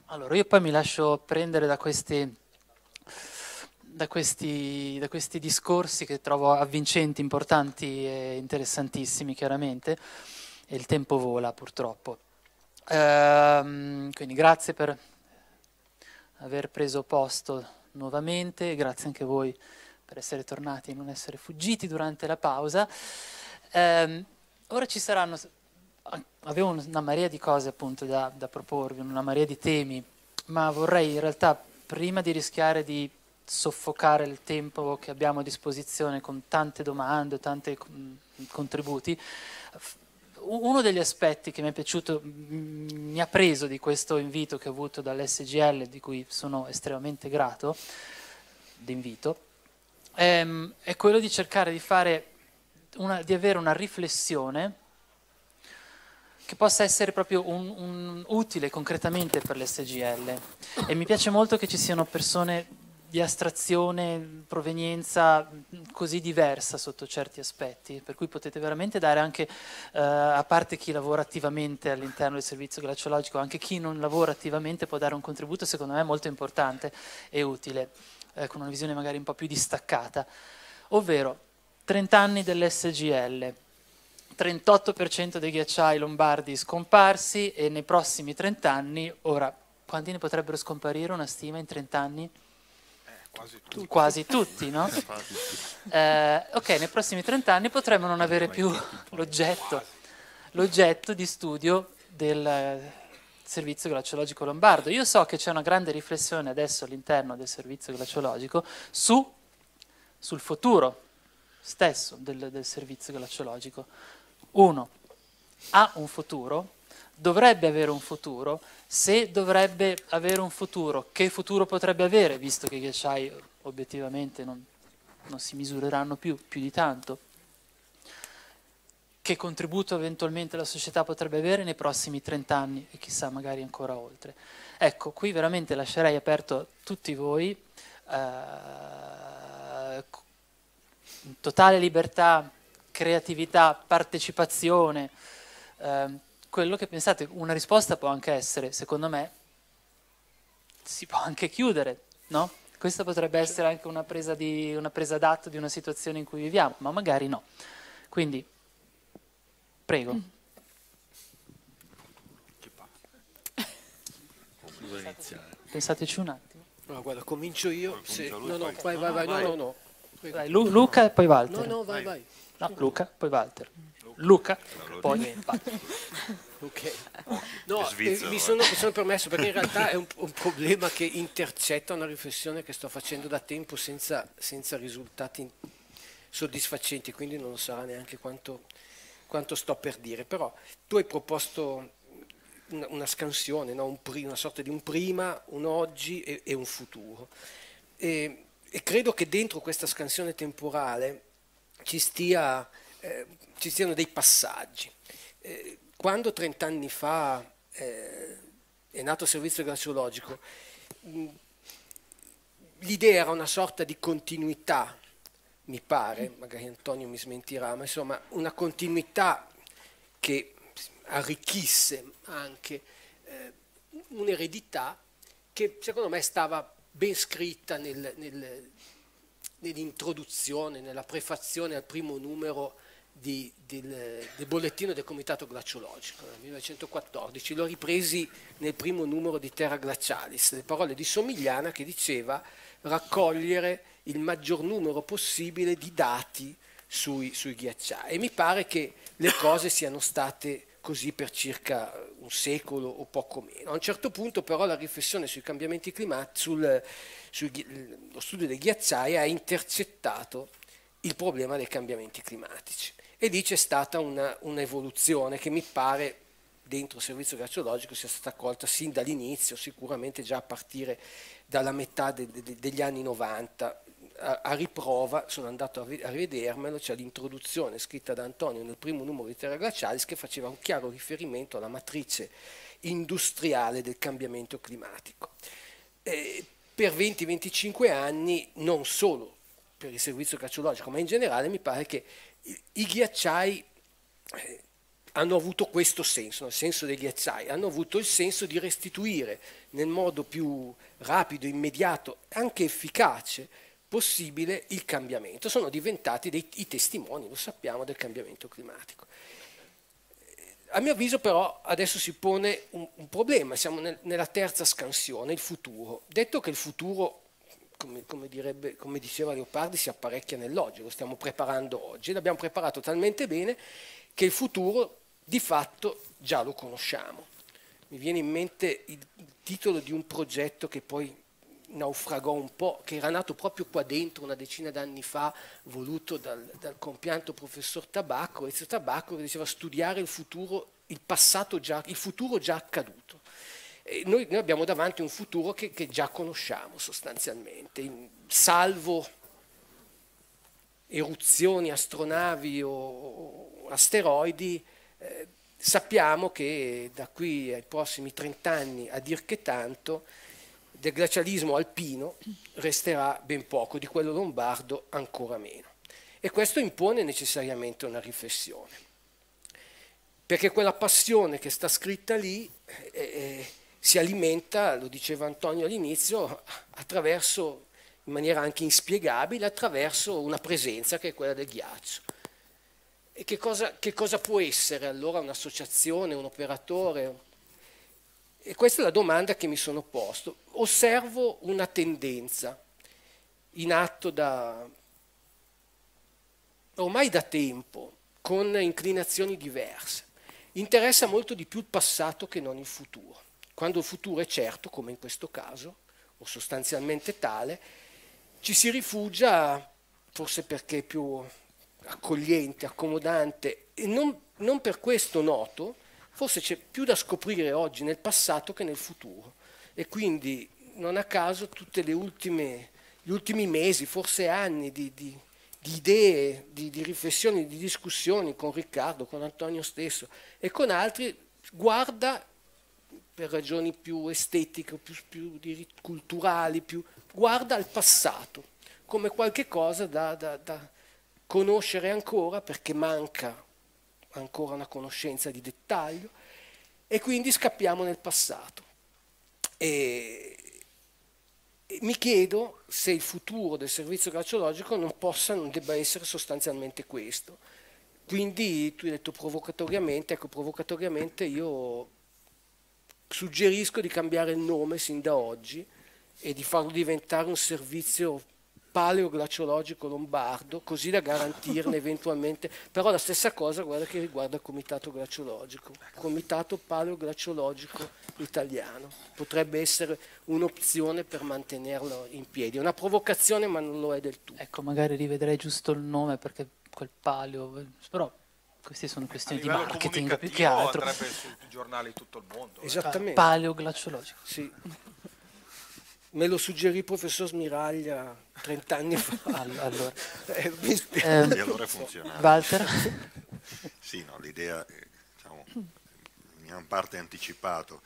Allora, io poi mi lascio prendere da questi discorsi che trovo avvincenti, importanti e interessantissimi, chiaramente, e il tempo vola purtroppo. Quindi grazie per aver preso posto nuovamente, grazie anche a voi per essere tornati e non essere fuggiti durante la pausa. Ora ci saranno, avevo una marea di cose appunto da proporvi, una marea di temi, ma vorrei in realtà, prima di rischiare di soffocare il tempo che abbiamo a disposizione con tante domande, tanti contributi, uno degli aspetti che mi è piaciuto, mi ha preso di questo invito che ho avuto dall'SGL, di cui sono estremamente grato, d'invito, è quello di cercare di di avere una riflessione che possa essere proprio utile concretamente per l'SGL. E mi piace molto che ci siano persone di astrazione, provenienza così diversa sotto certi aspetti, per cui potete veramente dare anche, a parte chi lavora attivamente all'interno del servizio glaciologico, anche chi non lavora attivamente può dare un contributo secondo me molto importante e utile, con una visione magari un po' più distaccata, ovvero 30 anni dell'SGL, 38% dei ghiacciai lombardi scomparsi e nei prossimi 30 anni, ora, quanti ne potrebbero scomparire una stima in 30 anni? Quasi tutti, no? Ok, nei prossimi 30 anni potremmo non avere più l'oggetto di studio del servizio glaciologico lombardo. Io so che c'è una grande riflessione adesso all'interno del servizio glaciologico sul futuro stesso del servizio glaciologico. Uno, ha un futuro, dovrebbe avere un futuro, se dovrebbe avere un futuro, che futuro potrebbe avere, visto che i ghiacciai obiettivamente non si misureranno più di tanto? Che contributo eventualmente la società potrebbe avere nei prossimi 30 anni e chissà magari ancora oltre. Ecco, qui veramente lascerei aperto a tutti voi, totale libertà, creatività, partecipazione, quello che pensate. Una risposta può anche essere, secondo me, si può anche chiudere, no? Questa potrebbe essere anche una presa d'atto di una situazione in cui viviamo, ma magari no. Quindi, prego. Pensateci un attimo. No, guarda, comincio io. No, vai, no. Vai, Luca e poi Walter. No, vai. No, Luca, poi Walter. Luca, poi Walter. Ok. No, mi sono permesso perché in realtà è un problema che intercetta una riflessione che sto facendo da tempo senza risultati soddisfacenti, quindi non lo sarà neanche quanto sto per dire. Però tu hai proposto una scansione, no? Una sorta di un prima, un oggi e un futuro. E credo che dentro questa scansione temporale ci stiano dei passaggi. Quando 30 anni fa è nato il servizio glaciologico, l'idea era una sorta di continuità, mi pare, magari Antonio mi smentirà, ma insomma una continuità che arricchisse anche un'eredità che secondo me stava ben scritta nell'introduzione, nella prefazione al primo numero del bollettino del Comitato Glaciologico nel 1914. L'ho ripresi nel primo numero di Terra Glacialis, le parole di Somigliana che diceva raccogliere il maggior numero possibile di dati sui ghiacciai. E mi pare che le cose siano state così per circa un secolo o poco meno. A un certo punto però la riflessione sui cambiamenti climatici, lo studio dei ghiacciai ha intercettato il problema dei cambiamenti climatici e lì c'è stata un'evoluzione che mi pare dentro il servizio glaciologico sia stata accolta sin dall'inizio, sicuramente già a partire dalla metà degli anni 90. A riprova, sono andato a rivedermelo, c'è l'introduzione scritta da Antonio nel primo numero di Terra Glacialis che faceva un chiaro riferimento alla matrice industriale del cambiamento climatico. Per 20-25 anni, non solo per il servizio glaciologico, ma in generale mi pare che i ghiacciai hanno avuto questo senso, nel senso dei ghiacciai, hanno avuto il senso di restituire nel modo più rapido, immediato, anche efficace possibile il cambiamento. Sono diventati i testimoni, lo sappiamo, del cambiamento climatico. A mio avviso però adesso si pone un problema, siamo nella terza scansione, il futuro. Detto che il futuro, come diceva Leopardi, si apparecchia nell'oggi, lo stiamo preparando oggi, l'abbiamo preparato talmente bene che il futuro di fatto già lo conosciamo. Mi viene in mente il titolo di un progetto che poi naufragò un po', che era nato proprio qua dentro una decina d'anni fa, voluto dal compianto professor Tabacco, Ezio Tabacco, che diceva studiare il futuro, il futuro già accaduto. E noi abbiamo davanti un futuro che già conosciamo sostanzialmente, salvo eruzioni, astronavi o asteroidi, sappiamo che da qui ai prossimi 30 anni, a dir che tanto, del glacialismo alpino resterà ben poco, di quello lombardo ancora meno. E questo impone necessariamente una riflessione, perché quella passione che sta scritta lì si alimenta, lo diceva Antonio all'inizio, attraverso, in maniera anche inspiegabile, attraverso una presenza che è quella del ghiaccio. E che cosa può essere allora un'associazione, un operatore? E questa è la domanda che mi sono posto. Osservo una tendenza in atto ormai da tempo, con inclinazioni diverse. Interessa molto di più il passato che non il futuro. Quando il futuro è certo, come in questo caso, o sostanzialmente tale, ci si rifugia, forse perché è più accogliente, accomodante, e non per questo noto. Forse c'è più da scoprire oggi nel passato che nel futuro, e quindi non a caso gli ultimi mesi, forse anni di idee, di riflessioni, di discussioni con Riccardo, con Antonio stesso e con altri, guarda per ragioni più estetiche, più culturali, guarda al passato come qualche cosa da conoscere ancora, perché manca ancora una conoscenza di dettaglio, e quindi scappiamo nel passato. E mi chiedo se il futuro del servizio glaciologico non debba essere sostanzialmente questo. Quindi tu hai detto provocatoriamente, ecco, provocatoriamente io suggerisco di cambiare il nome sin da oggi e di farlo diventare un servizio paleoglaciologico lombardo, così da garantirne eventualmente, però la stessa cosa, guarda, che riguarda il comitato glaciologico, comitato paleoglaciologico italiano, potrebbe essere un'opzione per mantenerlo in piedi, è una provocazione ma non lo è del tutto. Ecco, magari rivedrei giusto il nome, perché quel paleo, però queste sono questioni di marketing più che altro. Andrebbe sui giornali di tutto il mondo. Esattamente. Paleoglaciologico. Sì. Me lo suggerì il professor Smiraglia 30 anni fa. Allora. E allora è funzionale. Walter? Sì, no, l'idea, diciamo, mi ha in parte anticipato.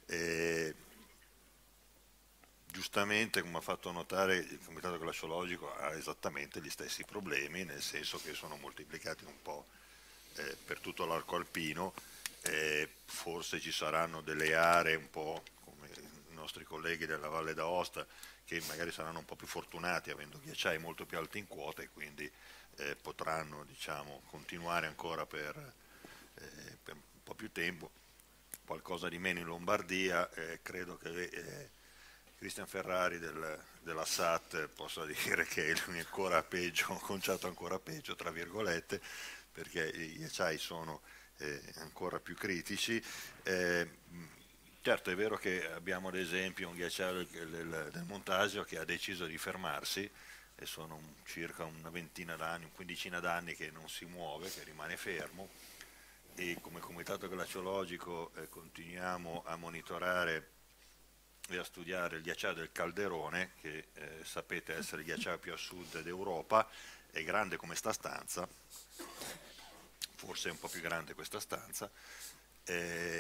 Giustamente, come ha fatto notare, il Comitato Glaciologico ha esattamente gli stessi problemi, nel senso che sono moltiplicati un po' per tutto l'arco alpino. Forse ci saranno delle aree un po' come i nostri colleghi della Valle d'Aosta, che magari saranno un po' più fortunati avendo ghiacciai molto più alti in quota, e quindi potranno, diciamo, continuare ancora per un po' più tempo. Qualcosa di meno in Lombardia. Credo che Cristian Ferrari della SAT possa dire che è ancora peggio, conciato ancora peggio, tra virgolette, perché i ghiacciai sono ancora più critici. Certo, è vero che abbiamo ad esempio un ghiacciaio del Montasio che ha deciso di fermarsi, e sono circa una ventina d'anni, un quindicina d'anni che non si muove, che rimane fermo, e come Comitato Glaciologico continuiamo a monitorare e a studiare il ghiacciaio del Calderone, che sapete essere il ghiacciaio più a sud d'Europa, è grande come sta stanza, forse è un po' più grande questa stanza,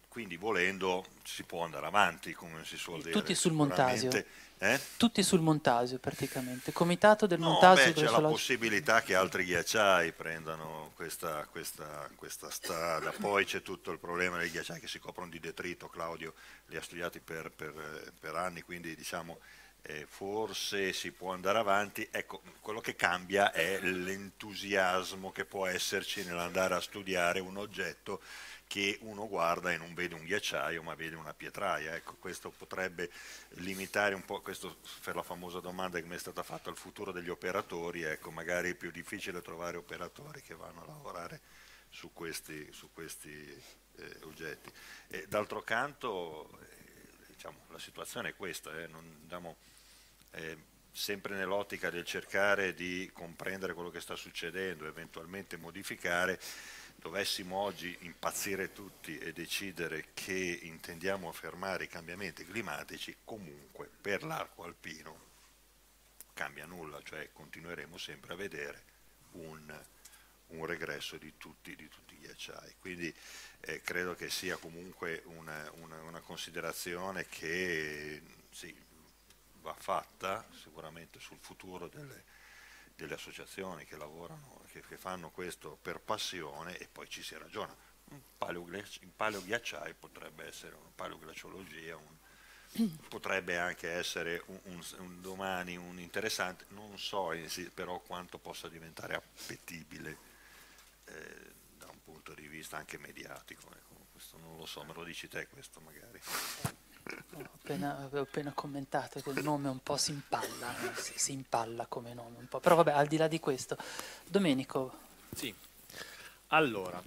quindi volendo si può andare avanti, come si suol dire. Tutti sul Montasio. Sicuramente. Tutti sul Montasio praticamente. Comitato del No, Montasio c'è la possibilità che altri ghiacciai prendano questa strada, poi c'è tutto il problema dei ghiacciai che si coprono di detrito. Claudio li ha studiati per anni, quindi diciamo forse si può andare avanti. Ecco, quello che cambia è l'entusiasmo che può esserci nell'andare a studiare un oggetto che uno guarda e non vede un ghiacciaio ma vede una pietraia. Ecco, questo potrebbe limitare un po', questo per la famosa domanda che mi è stata fatta, al futuro degli operatori. Ecco, magari è più difficile trovare operatori che vanno a lavorare su questi oggetti. D'altro canto diciamo, la situazione è questa, non andiamo sempre nell'ottica del cercare di comprendere quello che sta succedendo, eventualmente modificare. Dovessimo oggi impazzire tutti e decidere che intendiamo fermare i cambiamenti climatici, comunque per l'arco alpino cambia nulla, cioè continueremo sempre a vedere un regresso di tutti i ghiacciai. Quindi credo che sia comunque una considerazione che sì, va fatta sicuramente sul futuro delle associazioni che lavorano, che fanno questo per passione, e poi ci si ragiona. Un paleoghiacciai potrebbe essere una paleoglaciologia, potrebbe anche essere un domani un interessante, non so però quanto possa diventare appetibile da un punto di vista anche mediatico. Ecco, questo non lo so, me lo dici te questo magari. Avevo appena commentato che il nome un po' si impalla, si impalla come nome un po', però vabbè, al di là di questo, Domenico. Sì, allora,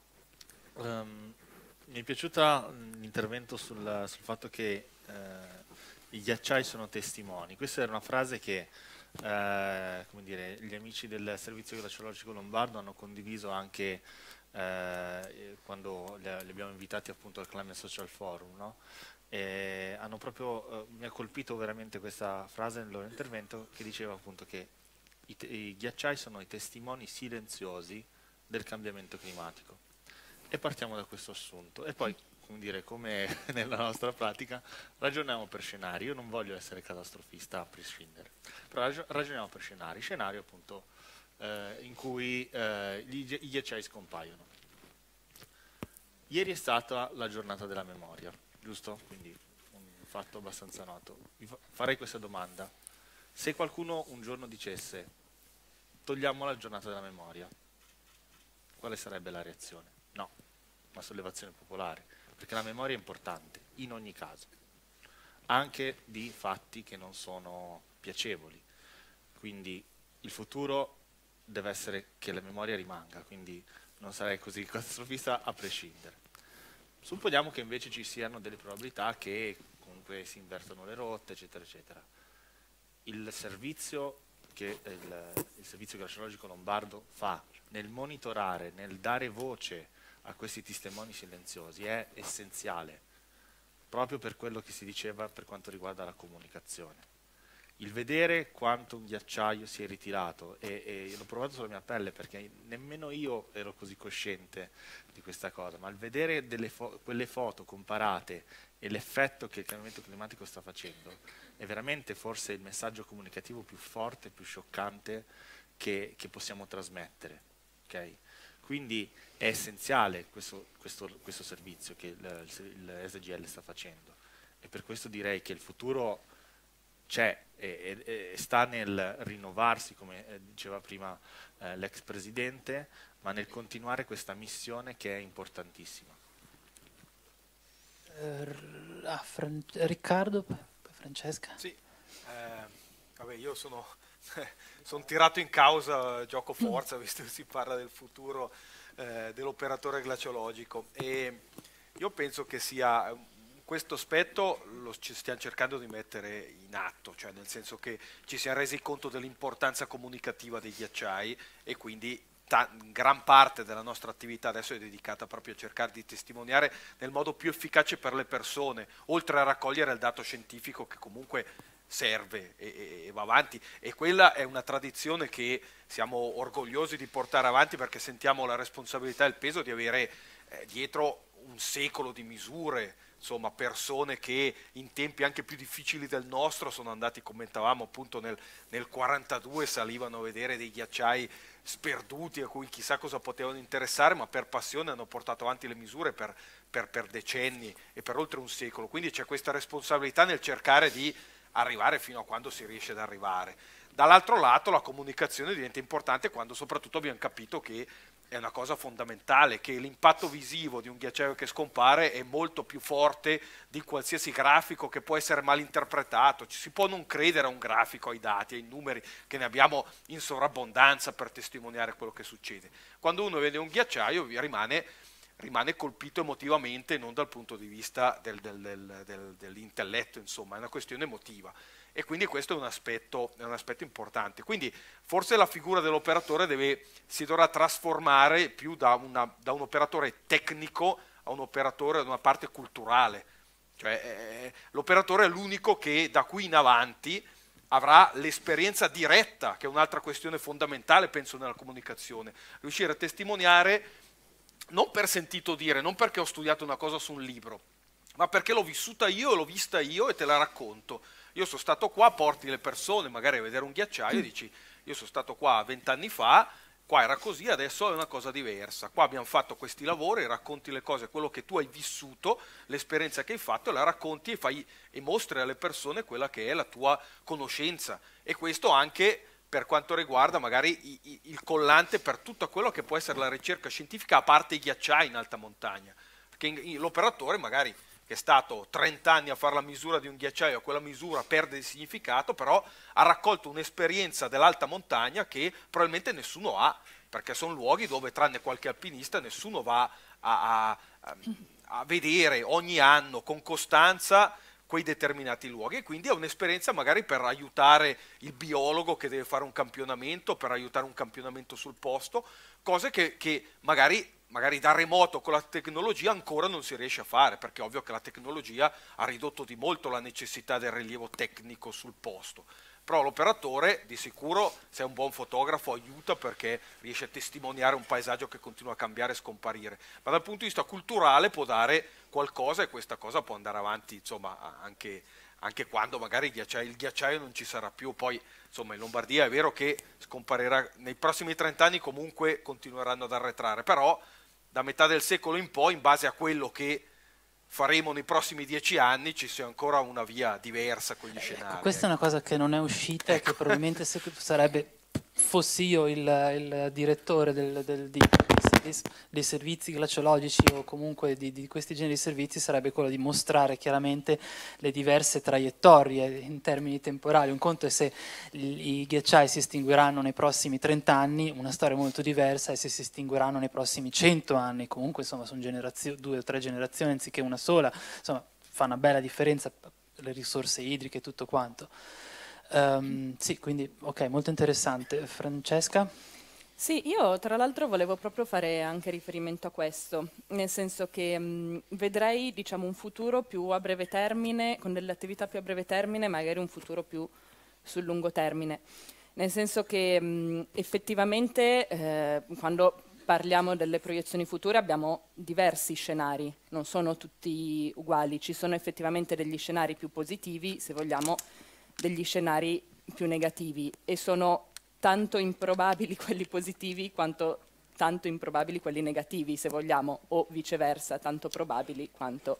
mi è piaciuta l'intervento sul fatto che i ghiacciai sono testimoni. Questa era una frase che come dire, gli amici del Servizio Glaciologico Lombardo hanno condiviso anche quando li abbiamo invitati appunto al Climate Social Forum, no? Hanno proprio, mi ha colpito veramente questa frase nel loro intervento, che diceva appunto che i ghiacciai sono i testimoni silenziosi del cambiamento climatico. E partiamo da questo assunto e poi, come dire, come nella nostra pratica, ragioniamo per scenari. Io non voglio essere catastrofista a prescindere, però ragioniamo per scenari appunto in cui i ghiacciai scompaiono. Ieri è stata la giornata della memoria, giusto? Quindi un fatto abbastanza noto. Vi farei questa domanda. Se qualcuno un giorno dicesse togliamo la giornata della memoria, quale sarebbe la reazione? No, una sollevazione popolare, perché la memoria è importante, in ogni caso, anche di fatti che non sono piacevoli. Quindi il futuro deve essere che la memoria rimanga, quindi non sarei così catastrofista a prescindere. Supponiamo che invece ci siano delle probabilità che comunque si invertano le rotte, eccetera, eccetera. Il servizio che il Servizio Glaciologico Lombardo fa nel monitorare, nel dare voce a questi testimoni silenziosi è essenziale, proprio per quello che si diceva per quanto riguarda la comunicazione. Il vedere quanto un ghiacciaio si è ritirato, e l'ho provato sulla mia pelle perché nemmeno io ero così cosciente di questa cosa, ma il vedere quelle foto comparate e l'effetto che il cambiamento climatico sta facendo è veramente forse il messaggio comunicativo più forte, più scioccante che possiamo trasmettere. Okay? Quindi è essenziale questo servizio che il SGL sta facendo, e per questo direi che il futuro c'è e sta nel rinnovarsi, come diceva prima l'ex presidente, ma nel continuare questa missione che è importantissima. Riccardo, poi Francesca. Sì, vabbè, io sono tirato in causa gioco forza, visto che si parla del futuro dell'operatore glaciologico, e io penso che sia questo aspetto lo stiamo cercando di mettere in atto, cioè nel senso che ci siamo resi conto dell'importanza comunicativa dei ghiacciai, e quindi gran parte della nostra attività adesso è dedicata proprio a cercare di testimoniare nel modo più efficace per le persone, oltre a raccogliere il dato scientifico che comunque serve e va avanti, e quella è una tradizione che siamo orgogliosi di portare avanti, perché sentiamo la responsabilità e il peso di avere dietro un secolo di misure, insomma persone che in tempi anche più difficili del nostro sono andati, commentavamo appunto nel 42, salivano a vedere dei ghiacciai sperduti a cui chissà cosa potevano interessare, ma per passione hanno portato avanti le misure per decenni e per oltre un secolo. Quindi c'è questa responsabilità nel cercare di arrivare fino a quando si riesce ad arrivare. Dall'altro lato la comunicazione diventa importante quando soprattutto abbiamo capito che è una cosa fondamentale, che l'impatto visivo di un ghiacciaio che scompare è molto più forte di qualsiasi grafico che può essere mal interpretato. Ci si può non credere a un grafico, ai dati, ai numeri, che ne abbiamo in sovrabbondanza per testimoniare quello che succede. Quando uno vede un ghiacciaio rimane colpito emotivamente, non dal punto di vista dell'intelletto, insomma, è una questione emotiva. E quindi questo è un aspetto importante. Quindi forse la figura dell'operatore si dovrà trasformare più da un operatore tecnico a un operatore, ad una parte culturale. Cioè l'operatore è l'unico che da qui in avanti avrà l'esperienza diretta, che è un'altra questione fondamentale, penso, nella comunicazione. Riuscire a testimoniare non per sentito dire, non perché ho studiato una cosa su un libro, ma perché l'ho vissuta io, l'ho vista io e te la racconto. Io sono stato qua, porti le persone magari a vedere un ghiacciaio e dici io sono stato qua 20 anni fa, qua era così, adesso è una cosa diversa. Qua abbiamo fatto questi lavori, racconti le cose, quello che tu hai vissuto, l'esperienza che hai fatto, la racconti e mostri alle persone quella che è la tua conoscenza. E questo anche per quanto riguarda magari il collante per tutto quello che può essere la ricerca scientifica, a parte i ghiacciai in alta montagna. Perché l'operatore magari che è stato 30 anni a fare la misura di un ghiacciaio, quella misura perde di significato, però ha raccolto un'esperienza dell'alta montagna che probabilmente nessuno ha, perché sono luoghi dove, tranne qualche alpinista, nessuno va a vedere ogni anno con costanza quei determinati luoghi, e quindi è un'esperienza magari per aiutare il biologo che deve fare un campionamento, per aiutare un campionamento sul posto, cose che magari da remoto con la tecnologia ancora non si riesce a fare, perché è ovvio che la tecnologia ha ridotto di molto la necessità del rilievo tecnico sul posto. Però l'operatore di sicuro, se è un buon fotografo, aiuta perché riesce a testimoniare un paesaggio che continua a cambiare e scomparire, ma dal punto di vista culturale può dare qualcosa, e questa cosa può andare avanti, insomma, anche quando magari il ghiacciaio non ci sarà più. Poi insomma in Lombardia è vero che scomparirà nei prossimi 30 anni, comunque continueranno ad arretrare, però da metà del secolo in poi, in base a quello che faremo nei prossimi 10 anni, ci sia ancora una via diversa con gli scenari. Questa è una cosa che non è uscita e che probabilmente sarebbe, fossi io il direttore dei servizi glaciologici o comunque di questi generi di servizi, sarebbe quello di mostrare chiaramente le diverse traiettorie in termini temporali. Un conto è se i ghiacciai si estingueranno nei prossimi 30 anni, una storia molto diversa è se si estingueranno nei prossimi 100 anni. Comunque insomma sono 2 o 3 generazioni anziché una sola, insomma fa una bella differenza le risorse idriche e tutto quanto. Sì, quindi ok, molto interessante. Francesca? Sì, io tra l'altro volevo proprio fare anche riferimento a questo, nel senso che vedrei, diciamo, un futuro più a breve termine, con delle attività più a breve termine, magari un futuro più sul lungo termine, nel senso che effettivamente quando parliamo delle proiezioni future abbiamo diversi scenari, non sono tutti uguali, ci sono effettivamente degli scenari più positivi, se vogliamo, degli scenari più negativi, e sono tanto improbabili quelli positivi quanto tanto improbabili quelli negativi, se vogliamo, o viceversa, tanto probabili quanto.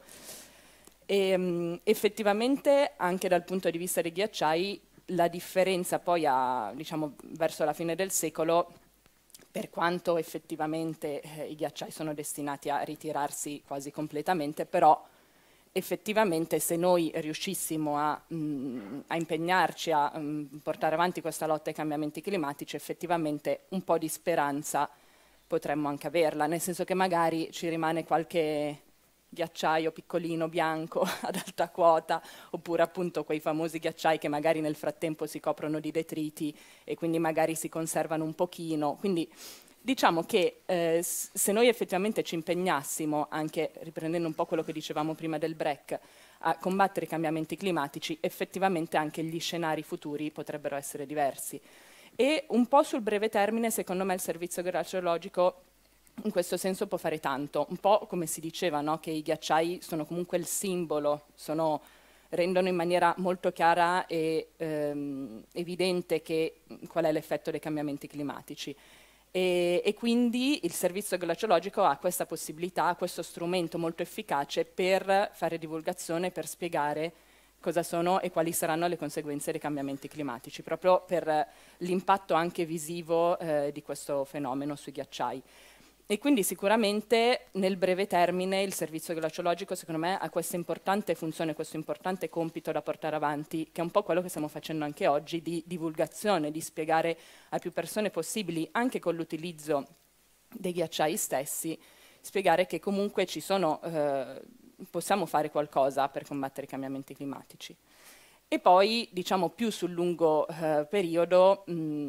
E, effettivamente anche dal punto di vista dei ghiacciai la differenza poi diciamo, verso la fine del secolo, per quanto effettivamente i ghiacciai sono destinati a ritirarsi quasi completamente, però effettivamente se noi riuscissimo a impegnarci a portare avanti questa lotta ai cambiamenti climatici, effettivamente un po' di speranza potremmo anche averla, nel senso che magari ci rimane qualche ghiacciaio piccolino bianco ad alta quota, oppure appunto quei famosi ghiacciai che magari nel frattempo si coprono di detriti e quindi magari si conservano un pochino. Quindi diciamo che se noi effettivamente ci impegnassimo, anche riprendendo un po' quello che dicevamo prima del break, a combattere i cambiamenti climatici, effettivamente anche gli scenari futuri potrebbero essere diversi. E un po' sul breve termine, secondo me il servizio glaciologico in questo senso può fare tanto, un po' come si diceva, no? Che i ghiacciai sono comunque il simbolo, rendono in maniera molto chiara e evidente qual è l'effetto dei cambiamenti climatici. E quindi il servizio glaciologico ha questa possibilità, questo strumento molto efficace per fare divulgazione, per spiegare cosa sono e quali saranno le conseguenze dei cambiamenti climatici, proprio per l'impatto anche visivo di questo fenomeno sui ghiacciai. E quindi sicuramente nel breve termine il servizio glaciologico secondo me ha questa importante funzione, questo importante compito da portare avanti, che è un po' quello che stiamo facendo anche oggi, di divulgazione, di spiegare a più persone possibili, anche con l'utilizzo dei ghiacciai stessi, spiegare che comunque possiamo fare qualcosa per combattere i cambiamenti climatici. E poi, diciamo, più sul lungo periodo,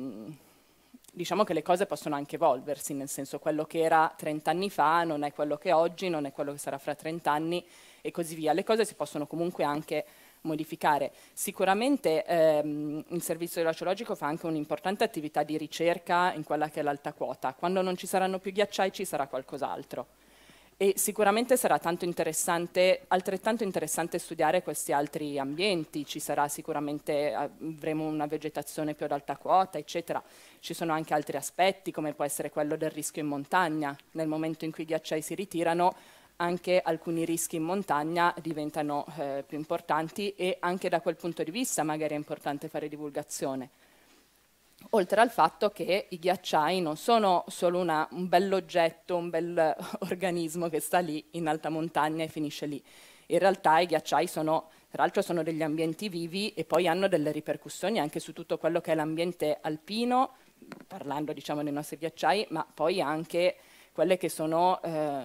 diciamo che le cose possono anche evolversi, nel senso quello che era 30 anni fa non è quello che è oggi, non è quello che sarà fra 30 anni e così via. Le cose si possono comunque anche modificare. Sicuramente il servizio glaciologico fa anche un'importante attività di ricerca in quella che è l'alta quota. Quando non ci saranno più ghiacciai ci sarà qualcos'altro. E sicuramente sarà altrettanto interessante studiare questi altri ambienti, avremo una vegetazione più ad alta quota, eccetera. Ci sono anche altri aspetti, come può essere quello del rischio in montagna. Nel momento in cui i ghiacciai si ritirano, anche alcuni rischi in montagna diventano più importanti e anche da quel punto di vista magari è importante fare divulgazione. Oltre al fatto che i ghiacciai non sono solo un bell'oggetto, un bel organismo che sta lì in alta montagna e finisce lì. In realtà i ghiacciai tra l'altro sono degli ambienti vivi e poi hanno delle ripercussioni anche su tutto quello che è l'ambiente alpino, parlando diciamo dei nostri ghiacciai, ma poi anche quelle che sono,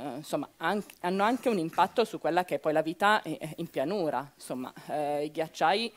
hanno anche un impatto su quella che è poi la vita in pianura. Insomma, i ghiacciai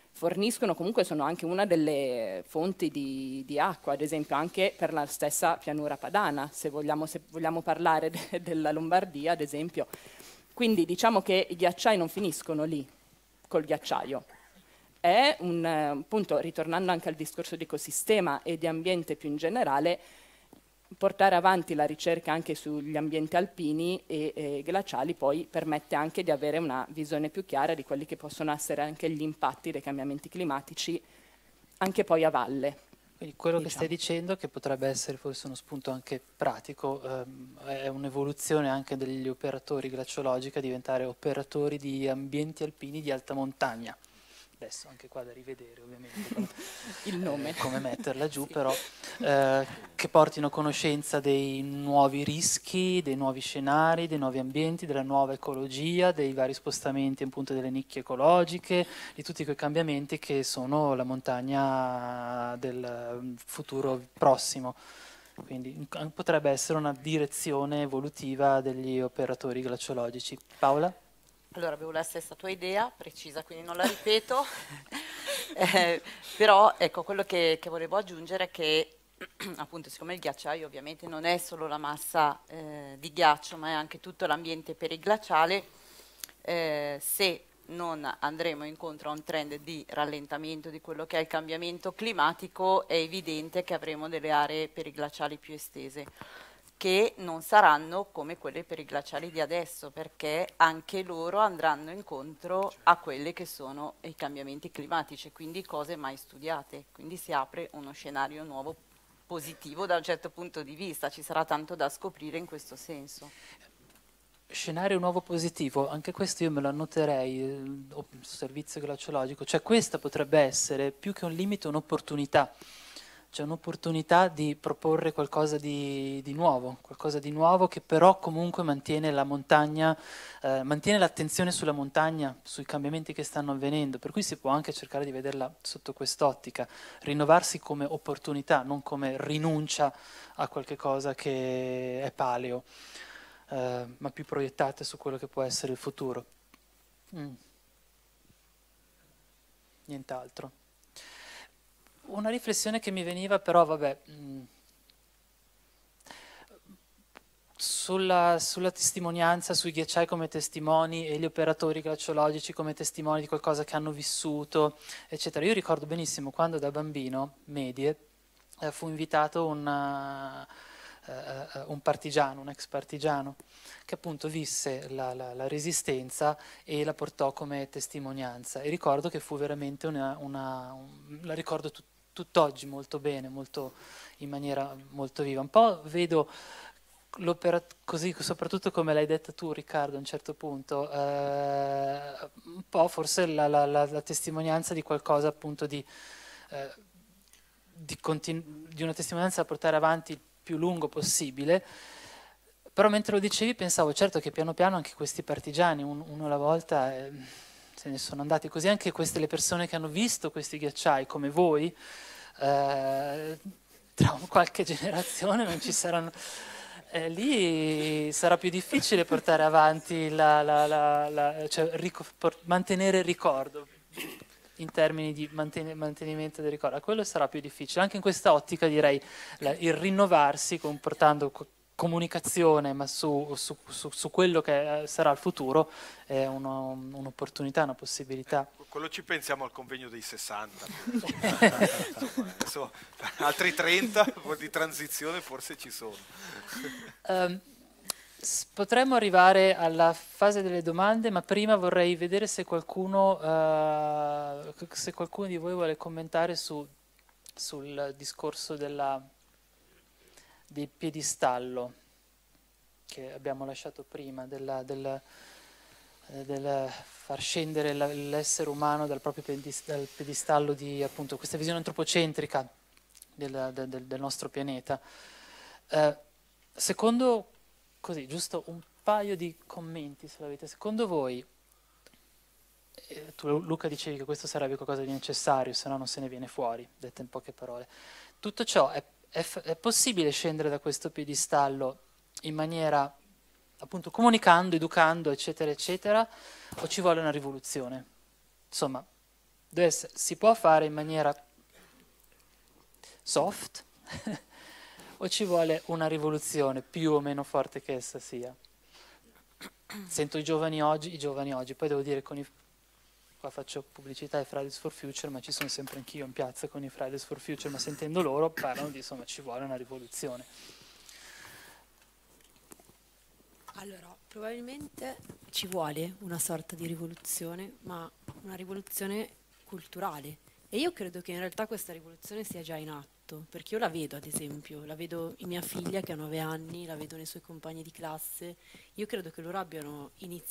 sono anche una delle fonti di acqua, ad esempio anche per la stessa pianura padana, se vogliamo parlare della Lombardia, ad esempio. Quindi diciamo che i ghiacciai non finiscono lì, col ghiacciaio. È appunto, ritornando anche al discorso di ecosistema e di ambiente più in generale, portare avanti la ricerca anche sugli ambienti alpini e glaciali poi permette anche di avere una visione più chiara di quelli che possono essere anche gli impatti dei cambiamenti climatici anche poi a valle. Quindi quello che stai dicendo, che potrebbe essere forse uno spunto anche pratico, è un'evoluzione anche degli operatori glaciologici a diventare operatori di ambienti alpini di alta montagna. Adesso anche qua da rivedere ovviamente il nome, come metterla giù, sì. Però che portino conoscenza dei nuovi rischi, dei nuovi scenari, dei nuovi ambienti, della nuova ecologia, dei vari spostamenti appunto delle nicchie ecologiche, di tutti quei cambiamenti che sono la montagna del futuro prossimo. Quindi potrebbe essere una direzione evolutiva degli operatori glaciologici. Paola? Allora, avevo la stessa tua idea, precisa, quindi non la ripeto, però ecco, quello che volevo aggiungere è che appunto siccome il ghiacciaio ovviamente non è solo la massa di ghiaccio, ma è anche tutto l'ambiente periglaciale, se non andremo incontro a un trend di rallentamento di quello che è il cambiamento climatico, è evidente che avremo delle aree periglaciali più estese, che non saranno come quelle per i glaciali di adesso, perché anche loro andranno incontro a quelli che sono i cambiamenti climatici, quindi cose mai studiate. Quindi si apre uno scenario nuovo positivo da un certo punto di vista, ci sarà tanto da scoprire in questo senso. Scenario nuovo positivo, anche questo io me lo annoterei, servizio glaciologico, cioè questa potrebbe essere più che un limite un'opportunità. C'è un'opportunità di proporre qualcosa di nuovo che però comunque mantiene la montagna, mantiene l'attenzione sulla montagna, sui cambiamenti che stanno avvenendo, per cui si può anche cercare di vederla sotto quest'ottica, rinnovarsi come opportunità, non come rinuncia a qualche cosa che è paleo, ma più proiettata su quello che può essere il futuro. Nient'altro. Una riflessione che mi veniva però, vabbè, sulla testimonianza, sui ghiacciai come testimoni e gli operatori glaciologici come testimoni di qualcosa che hanno vissuto, eccetera. Io ricordo benissimo quando da bambino, medie, fu invitato un partigiano, un ex partigiano, che appunto visse la resistenza e la portò come testimonianza. E ricordo che fu veramente la ricordo tutt'oggi molto bene, in maniera molto viva. Un po' vedo l'opera così, soprattutto come l'hai detta tu, Riccardo, a un certo punto, un po' forse la testimonianza di qualcosa appunto di una testimonianza da portare avanti il più lungo possibile. Però mentre lo dicevi pensavo certo che piano piano anche questi partigiani, uno alla volta, se ne sono andati, così anche le persone che hanno visto questi ghiacciai come voi, tra qualche generazione non ci saranno... lì sarà più difficile portare avanti mantenere il ricordo in termini di mantenimento del ricordo. Quello sarà più difficile. Anche in questa ottica direi il rinnovarsi comportando comunicazione, ma su quello che sarà il futuro è un'opportunità, una possibilità. Quello ci pensiamo al convegno dei 60. Adesso, altri 30 di transizione forse ci sono. Potremmo arrivare alla fase delle domande, ma prima vorrei vedere se qualcuno di voi vuole commentare sul discorso del piedistallo che abbiamo lasciato prima, del far scendere l'essere umano dal proprio piedistallo di appunto questa visione antropocentrica del nostro pianeta. Secondo, così, giusto un paio di commenti se l'avete. Secondo voi, tu Luca dicevi che questo sarebbe qualcosa di necessario, se no non se ne viene fuori, dette in poche parole. Tutto ciò è possibile scendere da questo piedistallo in maniera, appunto, comunicando, educando, eccetera, eccetera, o ci vuole una rivoluzione? Insomma, si può fare in maniera soft o ci vuole una rivoluzione più o meno forte che essa sia? Sento i giovani oggi, poi devo dire qua faccio pubblicità ai Fridays for Future, ma ci sono sempre anch'io in piazza con i Fridays for Future, ma sentendo loro parlano di insomma ci vuole una rivoluzione. Allora, probabilmente ci vuole una sorta di rivoluzione, ma una rivoluzione culturale. E io credo che in realtà questa rivoluzione sia già in atto, perché io la vedo, ad esempio, la vedo in mia figlia che ha 9 anni, la vedo nei suoi compagni di classe. Io credo che loro abbiano,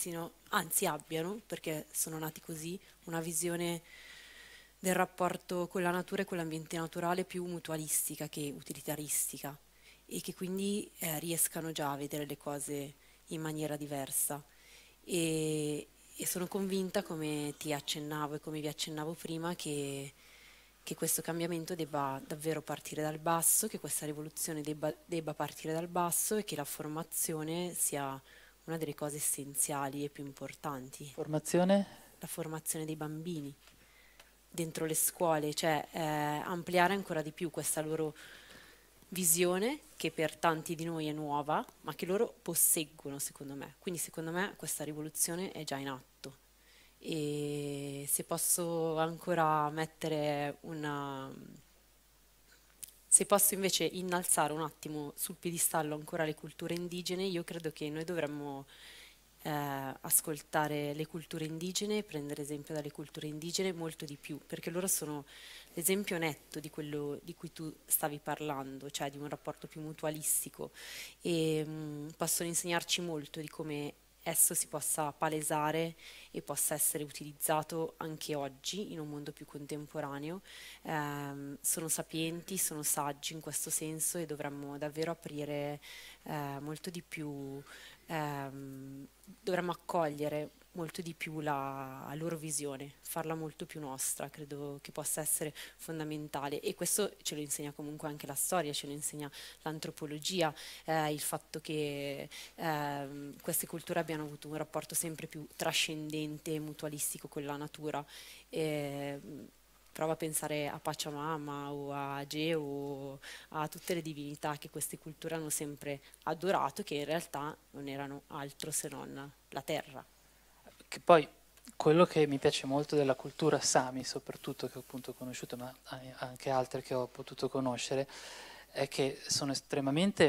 perché sono nati così, una visione del rapporto con la natura e con l'ambiente naturale più mutualistica che utilitaristica, e che quindi riescano già a vedere le cose in maniera diversa. E sono convinta, come ti accennavo e come vi accennavo prima, che questo cambiamento debba davvero partire dal basso, che questa rivoluzione debba partire dal basso e che la formazione sia una delle cose essenziali e più importanti. Formazione? La formazione dei bambini dentro le scuole, cioè ampliare ancora di più questa loro visione che per tanti di noi è nuova, ma che loro posseggono, secondo me. Quindi secondo me questa rivoluzione è già in atto. E se posso ancora mettere se posso invece innalzare un attimo sul piedistallo ancora le culture indigene, io credo che noi dovremmo ascoltare le culture indigene, prendere esempio dalle culture indigene molto di più, perché loro sono l'esempio netto di quello di cui tu stavi parlando, cioè di un rapporto più mutualistico, e possono insegnarci molto di come esso si possa palesare e possa essere utilizzato anche oggi in un mondo più contemporaneo. Sono sapienti, sono saggi in questo senso e dovremmo davvero aprire molto di più, dovremmo accogliere molto di più la loro visione, farla molto più nostra, credo che possa essere fondamentale, e questo ce lo insegna comunque anche la storia, ce lo insegna l'antropologia, il fatto che queste culture abbiano avuto un rapporto sempre più trascendente e mutualistico con la natura. Prova a pensare a Pachamama o a Ge o a tutte le divinità che queste culture hanno sempre adorato, che in realtà non erano altro se non la terra. Che poi quello che mi piace molto della cultura Sami, soprattutto, che ho appunto conosciuto, ma anche altre che ho potuto conoscere, è che sono estremamente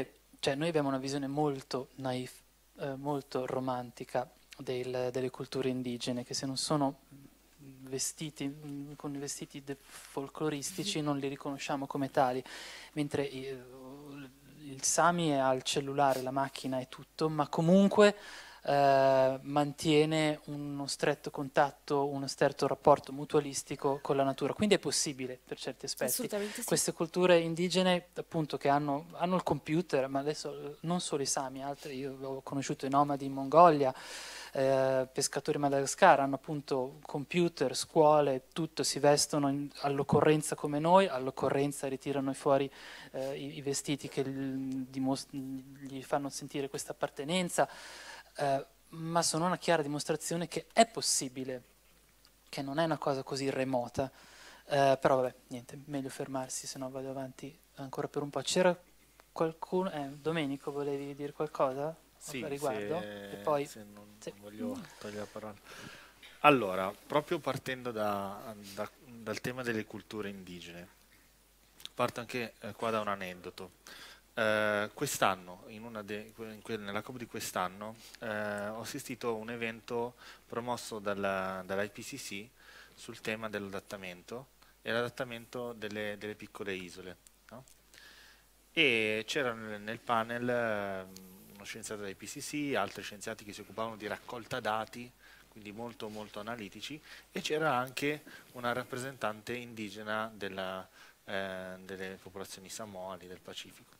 cioè noi abbiamo una visione molto naif, molto romantica delle culture indigene, che se non sono vestiti con i vestiti folcloristici non li riconosciamo come tali, mentre il Sami ha il cellulare, la macchina e tutto, ma comunque mantiene uno stretto contatto, uno stretto rapporto mutualistico con la natura, quindi è possibile per certi aspetti. Assolutamente sì. Queste culture indigene appunto che hanno il computer, ma adesso non solo i Sami, altri, io ho conosciuto i nomadi in Mongolia, pescatori in Madagascar, hanno appunto computer, scuole, tutto, si vestono all'occorrenza come noi, all'occorrenza ritirano fuori i vestiti che gli fanno sentire questa appartenenza, ma sono una chiara dimostrazione che è possibile, che non è una cosa così remota, però vabbè, niente, meglio fermarsi, se no vado avanti ancora per un po'. C'era qualcuno, Domenico, volevi dire qualcosa? Sì, a riguardo? Se, e poi, se non voglio togliere la parola. Allora, proprio partendo dal tema delle culture indigene, parto anche qua da un aneddoto. Quest'anno, nella COP di quest'anno, ho assistito a un evento promosso dall'IPCC sul tema dell'adattamento e l'adattamento delle piccole isole, no? E c'era nel panel uno scienziato dell'IPCC, altri scienziati che si occupavano di raccolta dati, quindi molto molto analitici, e c'era anche una rappresentante indigena delle popolazioni samoali del Pacifico.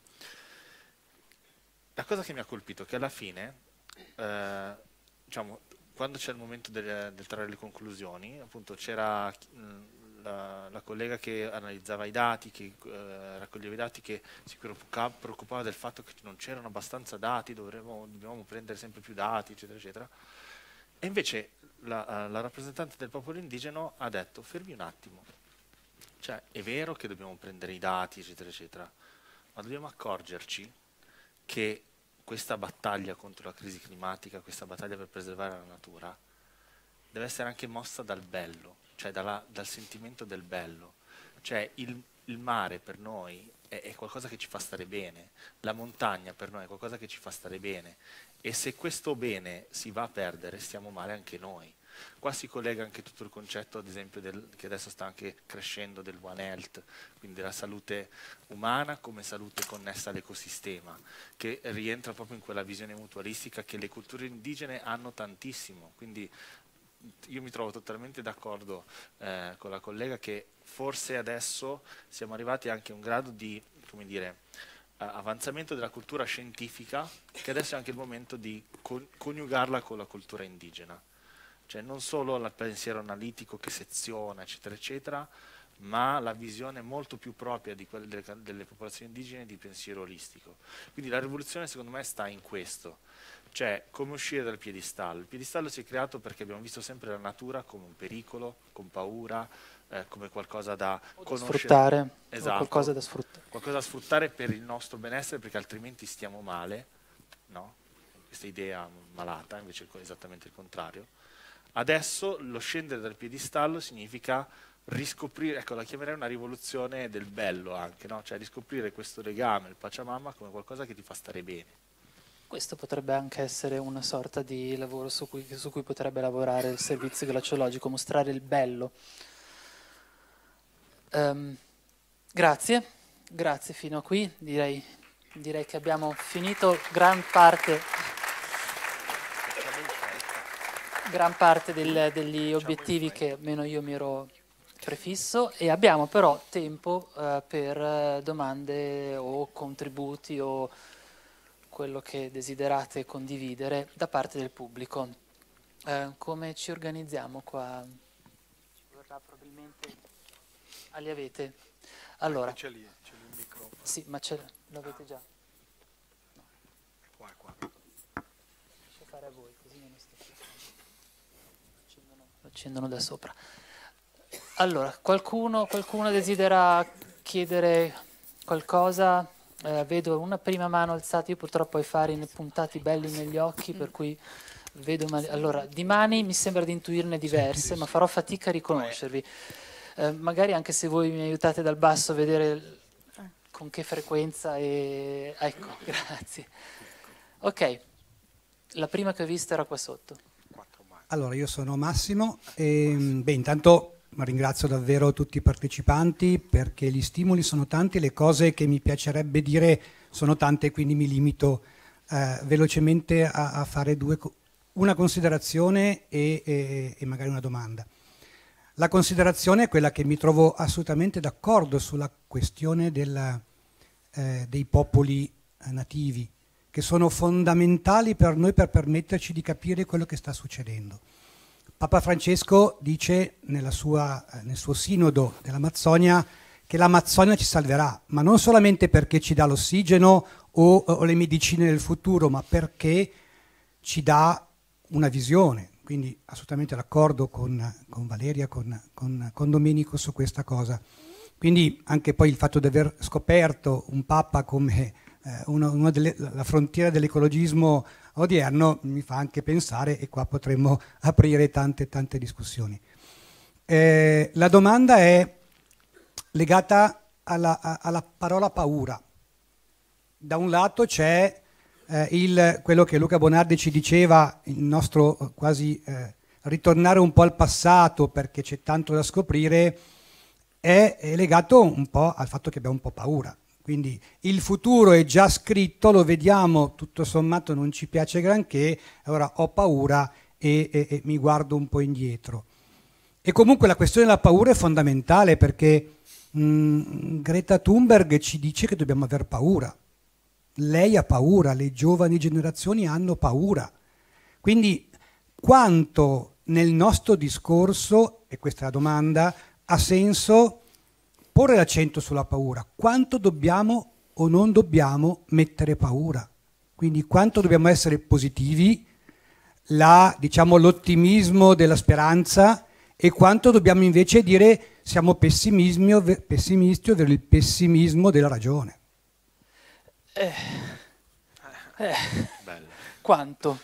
La cosa che mi ha colpito è che alla fine, diciamo, quando c'è il momento del trarre le conclusioni, appunto c'era la collega che analizzava i dati, che raccoglieva i dati, che si preoccupava del fatto che non c'erano abbastanza dati, dovevamo prendere sempre più dati, eccetera, eccetera. E invece la rappresentante del popolo indigeno ha detto: fermi un attimo, cioè è vero che dobbiamo prendere i dati, eccetera, eccetera, ma dobbiamo accorgerci che questa battaglia contro la crisi climatica, questa battaglia per preservare la natura, deve essere anche mossa dal bello, cioè dal sentimento del bello. Cioè il mare per noi è qualcosa che ci fa stare bene, la montagna per noi è qualcosa che ci fa stare bene, e se questo bene si va a perdere stiamo male anche noi. Qua si collega anche tutto il concetto, ad esempio, che adesso sta anche crescendo, del One Health, quindi della salute umana come salute connessa all'ecosistema, che rientra proprio in quella visione mutualistica che le culture indigene hanno tantissimo. Quindi io mi trovo totalmente d'accordo con la collega che forse adesso siamo arrivati anche a un grado di, come dire, avanzamento della cultura scientifica, che adesso è anche il momento di coniugarla con la cultura indigena. Cioè non solo il pensiero analitico che seziona, eccetera, eccetera, ma la visione molto più propria di quelle delle popolazioni indigene di pensiero olistico. Quindi la rivoluzione secondo me sta in questo, cioè come uscire dal piedistallo. Il piedistallo si è creato perché abbiamo visto sempre la natura come un pericolo, con paura, come qualcosa da conoscere, sfruttare, esatto, qualcosa da sfruttare. Qualcosa da sfruttare per il nostro benessere, perché altrimenti stiamo male, no? Questa idea malata, invece è esattamente il contrario. Adesso lo scendere dal piedistallo significa riscoprire, ecco, la chiamerei una rivoluzione del bello anche, no? Cioè riscoprire questo legame, il Pachamama, come qualcosa che ti fa stare bene. Questo potrebbe anche essere una sorta di lavoro su cui potrebbe lavorare il servizio glaciologico, mostrare il bello. Grazie fino a qui, direi che abbiamo finito gran parte degli obiettivi che almeno io mi ero prefisso, e abbiamo però tempo per domande o contributi o quello che desiderate condividere da parte del pubblico. Come ci organizziamo qua? Vorrà probabilmente... li avete? Allora, c'è lì il microfono. Sì, ma lo avete già? No. Qua. Lascio fare a voi, così non sto lo accendono da sopra. Allora, qualcuno desidera chiedere qualcosa? Vedo una prima mano alzata, io purtroppo ho i fari puntati belli negli occhi, per cui vedo male. Allora, di mani mi sembra di intuirne diverse, ma farò fatica a riconoscervi. Magari anche se voi mi aiutate dal basso a vedere con che frequenza ecco, grazie. Ok, la prima che ho visto era qua sotto. Allora, io sono Massimo e intanto ringrazio davvero tutti i partecipanti perché gli stimoli sono tanti, le cose che mi piacerebbe dire sono tante, quindi mi limito velocemente a fare una considerazione e magari una domanda. La considerazione è quella che mi trovo assolutamente d'accordo sulla questione dei popoli nativi, che sono fondamentali per noi per permetterci di capire quello che sta succedendo. Papa Francesco dice nel suo sinodo dell'Amazzonia che l'Amazzonia ci salverà, ma non solamente perché ci dà l'ossigeno o le medicine del futuro, ma perché ci dà una visione. Quindi assolutamente d'accordo con Valeria, con Domenico su questa cosa. Quindi anche poi il fatto di aver scoperto un Papa come la frontiera dell'ecologismo odierno mi fa anche pensare, e qua potremmo aprire tante discussioni. La domanda è legata alla parola paura. Da un lato c'è quello che Luca Bonardi ci diceva, il nostro quasi ritornare un po' al passato perché c'è tanto da scoprire, è legato un po' al fatto che abbiamo un po' paura. Quindi il futuro è già scritto, lo vediamo, tutto sommato non ci piace granché, allora ho paura e mi guardo un po' indietro. E comunque la questione della paura è fondamentale perché Greta Thunberg ci dice che dobbiamo aver paura. Lei ha paura, le giovani generazioni hanno paura. Quindi quanto nel nostro discorso, e questa è la domanda, ha senso porre l'accento sulla paura? Quanto dobbiamo o non dobbiamo mettere paura? Quindi quanto dobbiamo essere positivi, l'ottimismo della speranza, e quanto dobbiamo invece dire siamo pessimisti, ovvero il pessimismo della ragione. Quanto?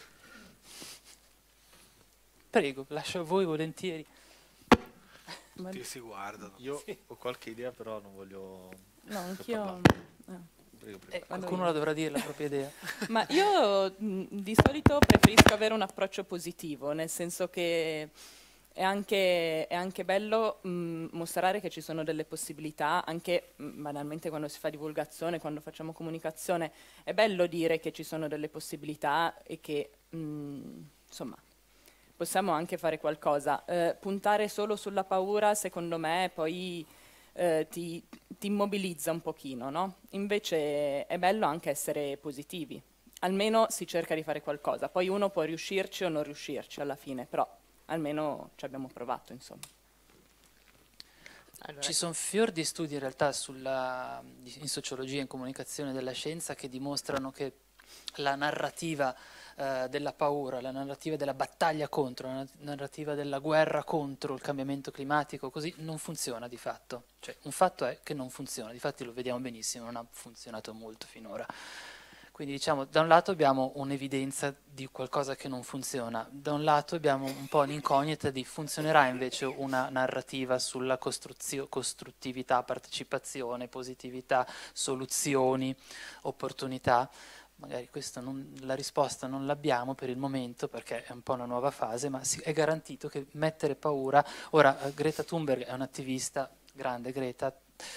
Prego, lascio a voi volentieri. Tutti si guardano. Io ho qualche idea, però non voglio... No, anch'io... Prego. Qualcuno la dovrà dire la propria idea. Ma io di solito preferisco avere un approccio positivo, nel senso che è anche bello mostrare che ci sono delle possibilità, anche banalmente quando si fa divulgazione, quando facciamo comunicazione, è bello dire che ci sono delle possibilità e che insomma possiamo anche fare qualcosa. Puntare solo sulla paura, secondo me, poi ti immobilizza un pochino, no? Invece è bello anche essere positivi. Almeno si cerca di fare qualcosa. Poi uno può riuscirci o non riuscirci alla fine, però almeno ci abbiamo provato, insomma. Allora, Ci sono fior di studi in realtà in sociologia e in comunicazione della scienza che dimostrano che la narrativa della paura, la narrativa della battaglia contro, la narrativa della guerra contro il cambiamento climatico, così non funziona di fatto. Cioè, un fatto è che non funziona, difatti lo vediamo benissimo, non ha funzionato molto finora. Quindi diciamo, da un lato abbiamo un'evidenza di qualcosa che non funziona, da un lato abbiamo un po' l'incognita di funzionerà invece una narrativa sulla costruttività, partecipazione, positività, soluzioni, opportunità. Magari la risposta non l'abbiamo per il momento perché è un po' una nuova fase, ma è garantito che mettere paura... Ora, Greta Thunberg è un'attivista, grande Greta,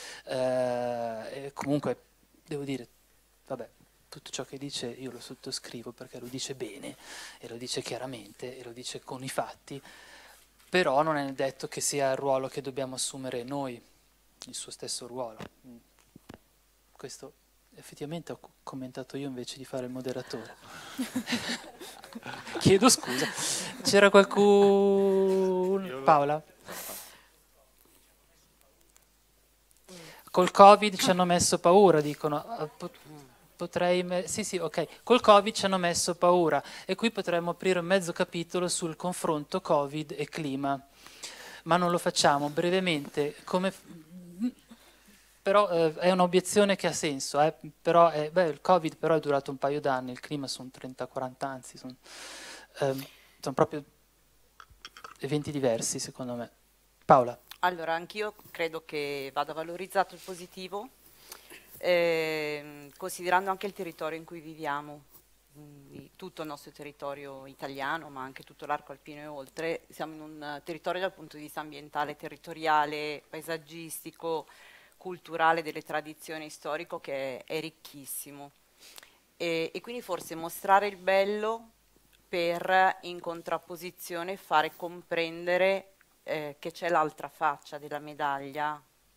e comunque devo dire, vabbè, tutto ciò che dice io lo sottoscrivo perché lo dice bene e lo dice chiaramente e lo dice con i fatti, però non è detto che sia il ruolo che dobbiamo assumere noi, il suo stesso ruolo. Questo effettivamente ho commentato io invece di fare il moderatore. Chiedo scusa. C'era qualcuno? Paola? Col Covid ci hanno messo paura, dicono. Sì, ok. Col Covid ci hanno messo paura e qui potremmo aprire un mezzo capitolo sul confronto Covid e clima, ma non lo facciamo. Brevemente, però è un'obiezione che ha senso, però il Covid però è durato un paio d'anni, il clima sono 30-40 anzi, sono proprio eventi diversi secondo me. Paola? Allora, anch'io credo che vada valorizzato il positivo, considerando anche il territorio in cui viviamo, tutto il nostro territorio italiano, ma anche tutto l'arco alpino e oltre. Siamo in un territorio dal punto di vista ambientale, territoriale, paesaggistico, culturale, delle tradizioni, storico, che è ricchissimo. E quindi forse mostrare il bello per, in contrapposizione, fare comprendere che c'è l'altra faccia della medaglia,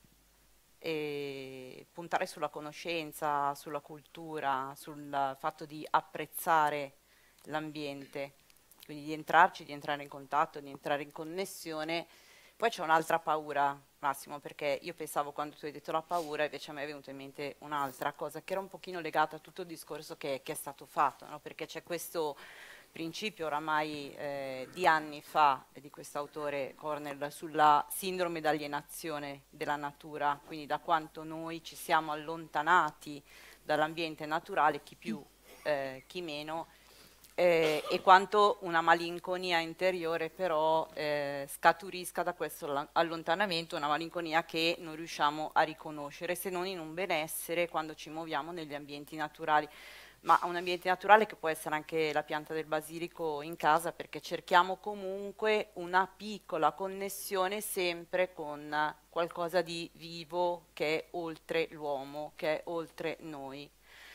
e puntare sulla conoscenza, sulla cultura, sul fatto di apprezzare l'ambiente, quindi di entrarci, di entrare in contatto, di entrare in connessione. Poi c'è un'altra paura, Massimo, perché io pensavo, quando tu hai detto la paura, invece a me è venuta in mente un'altra cosa che era un pochino legata a tutto il discorso che è stato fatto, no? Perché c'è questo principio oramai di anni fa di questo autore Cornell sulla sindrome d'alienazione della natura, quindi da quanto noi ci siamo allontanati dall'ambiente naturale, chi più, chi meno, e quanto una malinconia interiore però scaturisca da questo allontanamento, una malinconia che non riusciamo a riconoscere, se non in un benessere quando ci muoviamo negli ambienti naturali. Ma un ambiente naturale che può essere anche la pianta del basilico in casa, perché cerchiamo comunque una piccola connessione sempre con qualcosa di vivo che è oltre l'uomo, che è oltre noi.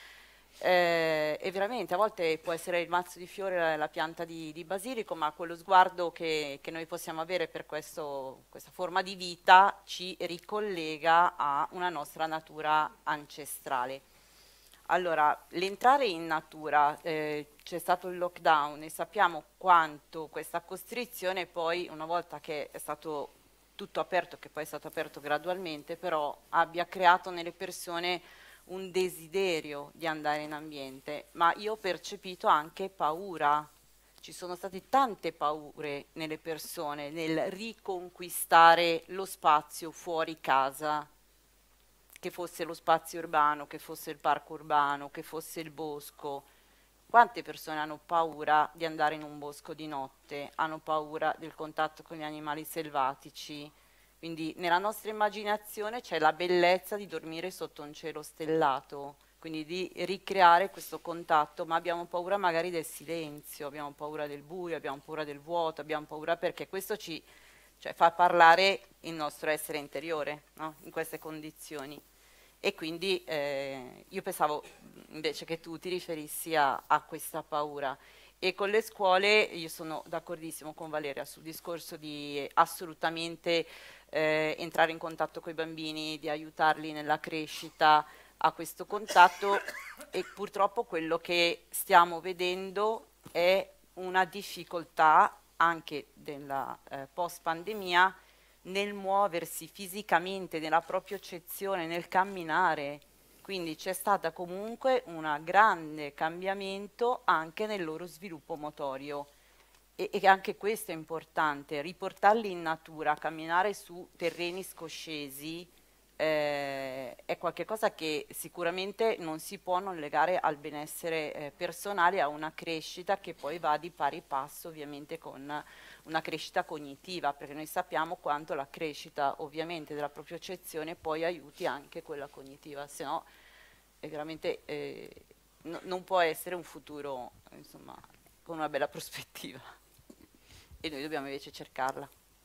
E veramente a volte può essere il mazzo di fiori, la pianta di basilico, ma quello sguardo che noi possiamo avere per questa forma di vita ci ricollega a una nostra natura ancestrale. Allora, l'entrare in natura, c'è stato il lockdown e sappiamo quanto questa costrizione poi, una volta che è stato tutto aperto, che poi è stato aperto gradualmente, però abbia creato nelle persone un desiderio di andare in ambiente, ma io ho percepito anche paura. Ci sono state tante paure nelle persone nel riconquistare lo spazio fuori casa, che fosse lo spazio urbano, che fosse il parco urbano, che fosse il bosco. Quante persone hanno paura di andare in un bosco di notte, hanno paura del contatto con gli animali selvatici? Quindi nella nostra immaginazione c'è la bellezza di dormire sotto un cielo stellato, quindi di ricreare questo contatto, ma abbiamo paura magari del silenzio, abbiamo paura del buio, abbiamo paura del vuoto, abbiamo paura perché questo ci fa parlare il nostro essere interiore, no? In queste condizioni. E quindi io pensavo invece che tu ti riferissi a questa paura. E con le scuole io sono d'accordissimo con Valeria sul discorso di assolutamente entrare in contatto con i bambini, di aiutarli nella crescita a questo contatto, e purtroppo quello che stiamo vedendo è una difficoltà anche della post-pandemia nel muoversi fisicamente, nella propria accezione, nel camminare. Quindi c'è stata comunque un grande cambiamento anche nel loro sviluppo motorio, e anche questo è importante, riportarli in natura, camminare su terreni scoscesi è qualcosa che sicuramente non si può non legare al benessere personale, a una crescita che poi va di pari passo ovviamente con una crescita cognitiva, perché noi sappiamo quanto la crescita ovviamente della propria accezione poi aiuti anche quella cognitiva, se no è veramente non può essere un futuro, insomma, con una bella prospettiva, e noi dobbiamo invece cercarla.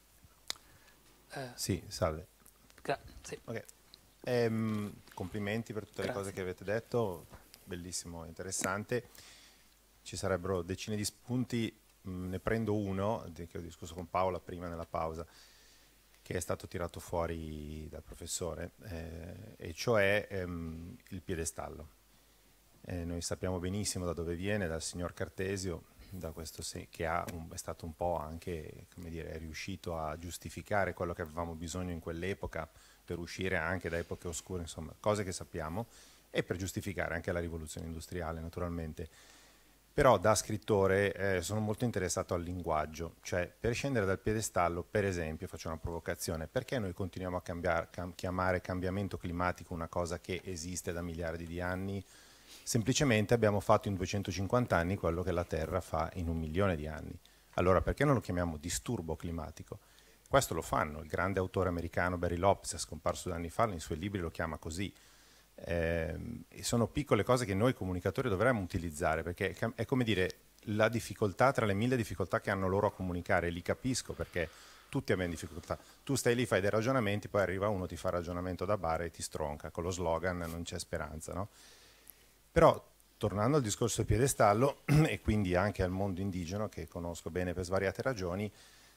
Sì, salve. Sì. Okay. Complimenti per tutte Grazie. le cose che avete detto, bellissimo, interessante. Ci sarebbero decine di spunti, ne prendo uno che ho discusso con Paola prima nella pausa, che è stato tirato fuori dal professore, e cioè il piedestallo. Noi sappiamo benissimo da dove viene, dal signor Cartesio, da questo che è stato un po' anche, come dire, è riuscito a giustificare quello che avevamo bisogno in quell'epoca per uscire anche da epoche oscure, insomma, cose che sappiamo, e per giustificare anche la rivoluzione industriale, naturalmente. Però da scrittore sono molto interessato al linguaggio, cioè per scendere dal piedestallo, per esempio, faccio una provocazione, perché noi continuiamo a chiamare cambiamento climatico una cosa che esiste da miliardi di anni? Semplicemente abbiamo fatto in 250 anni quello che la Terra fa in 1 milione di anni. Allora perché non lo chiamiamo disturbo climatico? Questo lo fanno, il grande autore americano Barry Lopez, scomparso 2 anni fa, nei suoi libri lo chiama così. E sono piccole cose che noi comunicatori dovremmo utilizzare, perché è come dire la difficoltà tra le 1000 difficoltà che hanno loro a comunicare, li capisco perché tutti abbiamo difficoltà. Tu stai lì, fai dei ragionamenti, poi arriva uno, ti fa il ragionamento da bar e ti stronca, con lo slogan non c'è speranza, no? Però, tornando al discorso del piedestallo, e quindi anche al mondo indigeno, che conosco bene per svariate ragioni,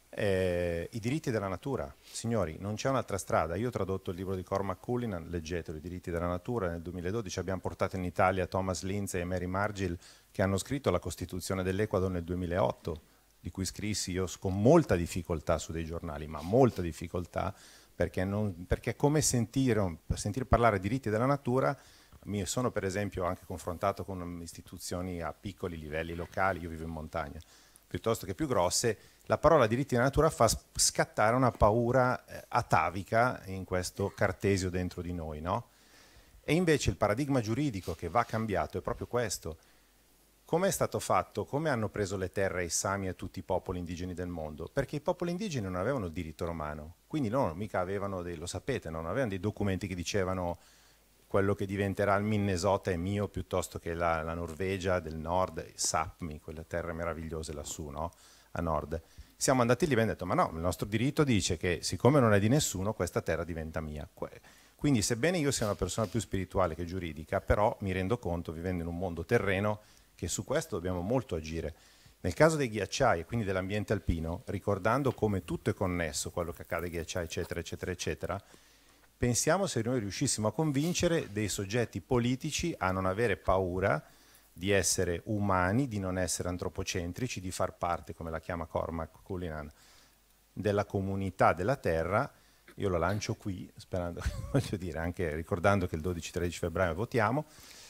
i diritti della natura. Signori, non c'è un'altra strada. Io ho tradotto il libro di Cormac Cullinan, leggetelo, I diritti della natura, nel 2012 abbiamo portato in Italia Thomas Lindsay e Mary Margill, che hanno scritto la Costituzione dell'Ecuador nel 2008, di cui scrissi io con molta difficoltà su dei giornali, ma molta difficoltà, perché è come sentire parlare di diritti della natura. Mi sono per esempio anche confrontato con istituzioni a piccoli livelli locali, io vivo in montagna, piuttosto che più grosse. La parola diritti della natura fa scattare una paura atavica in questo Cartesio dentro di noi, no? E invece il paradigma giuridico che va cambiato è proprio questo. Come è stato fatto? Come hanno preso le terre ai Sami e a tutti i popoli indigeni del mondo? Perché i popoli indigeni non avevano il diritto romano, quindi loro mica avevano lo sapete, non avevano dei documenti che dicevano quello che diventerà il Minnesota è mio piuttosto che la Norvegia del nord, Sapmi, quelle terre meravigliose lassù, no? A nord. Siamo andati lì e abbiamo detto, ma no, il nostro diritto dice che siccome non è di nessuno, questa terra diventa mia. Quindi sebbene io sia una persona più spirituale che giuridica, però mi rendo conto, vivendo in un mondo terreno, che su questo dobbiamo molto agire. Nel caso dei ghiacciai e quindi dell'ambiente alpino, ricordando come tutto è connesso, quello che accade ai ghiacciai, eccetera, eccetera, eccetera, pensiamo se noi riuscissimo a convincere dei soggetti politici a non avere paura di essere umani, di non essere antropocentrici, di far parte, come la chiama Cormac Cullinan, della comunità della Terra. Io lo lancio qui, sperando, voglio dire, anche ricordando che il 12-13 febbraio votiamo,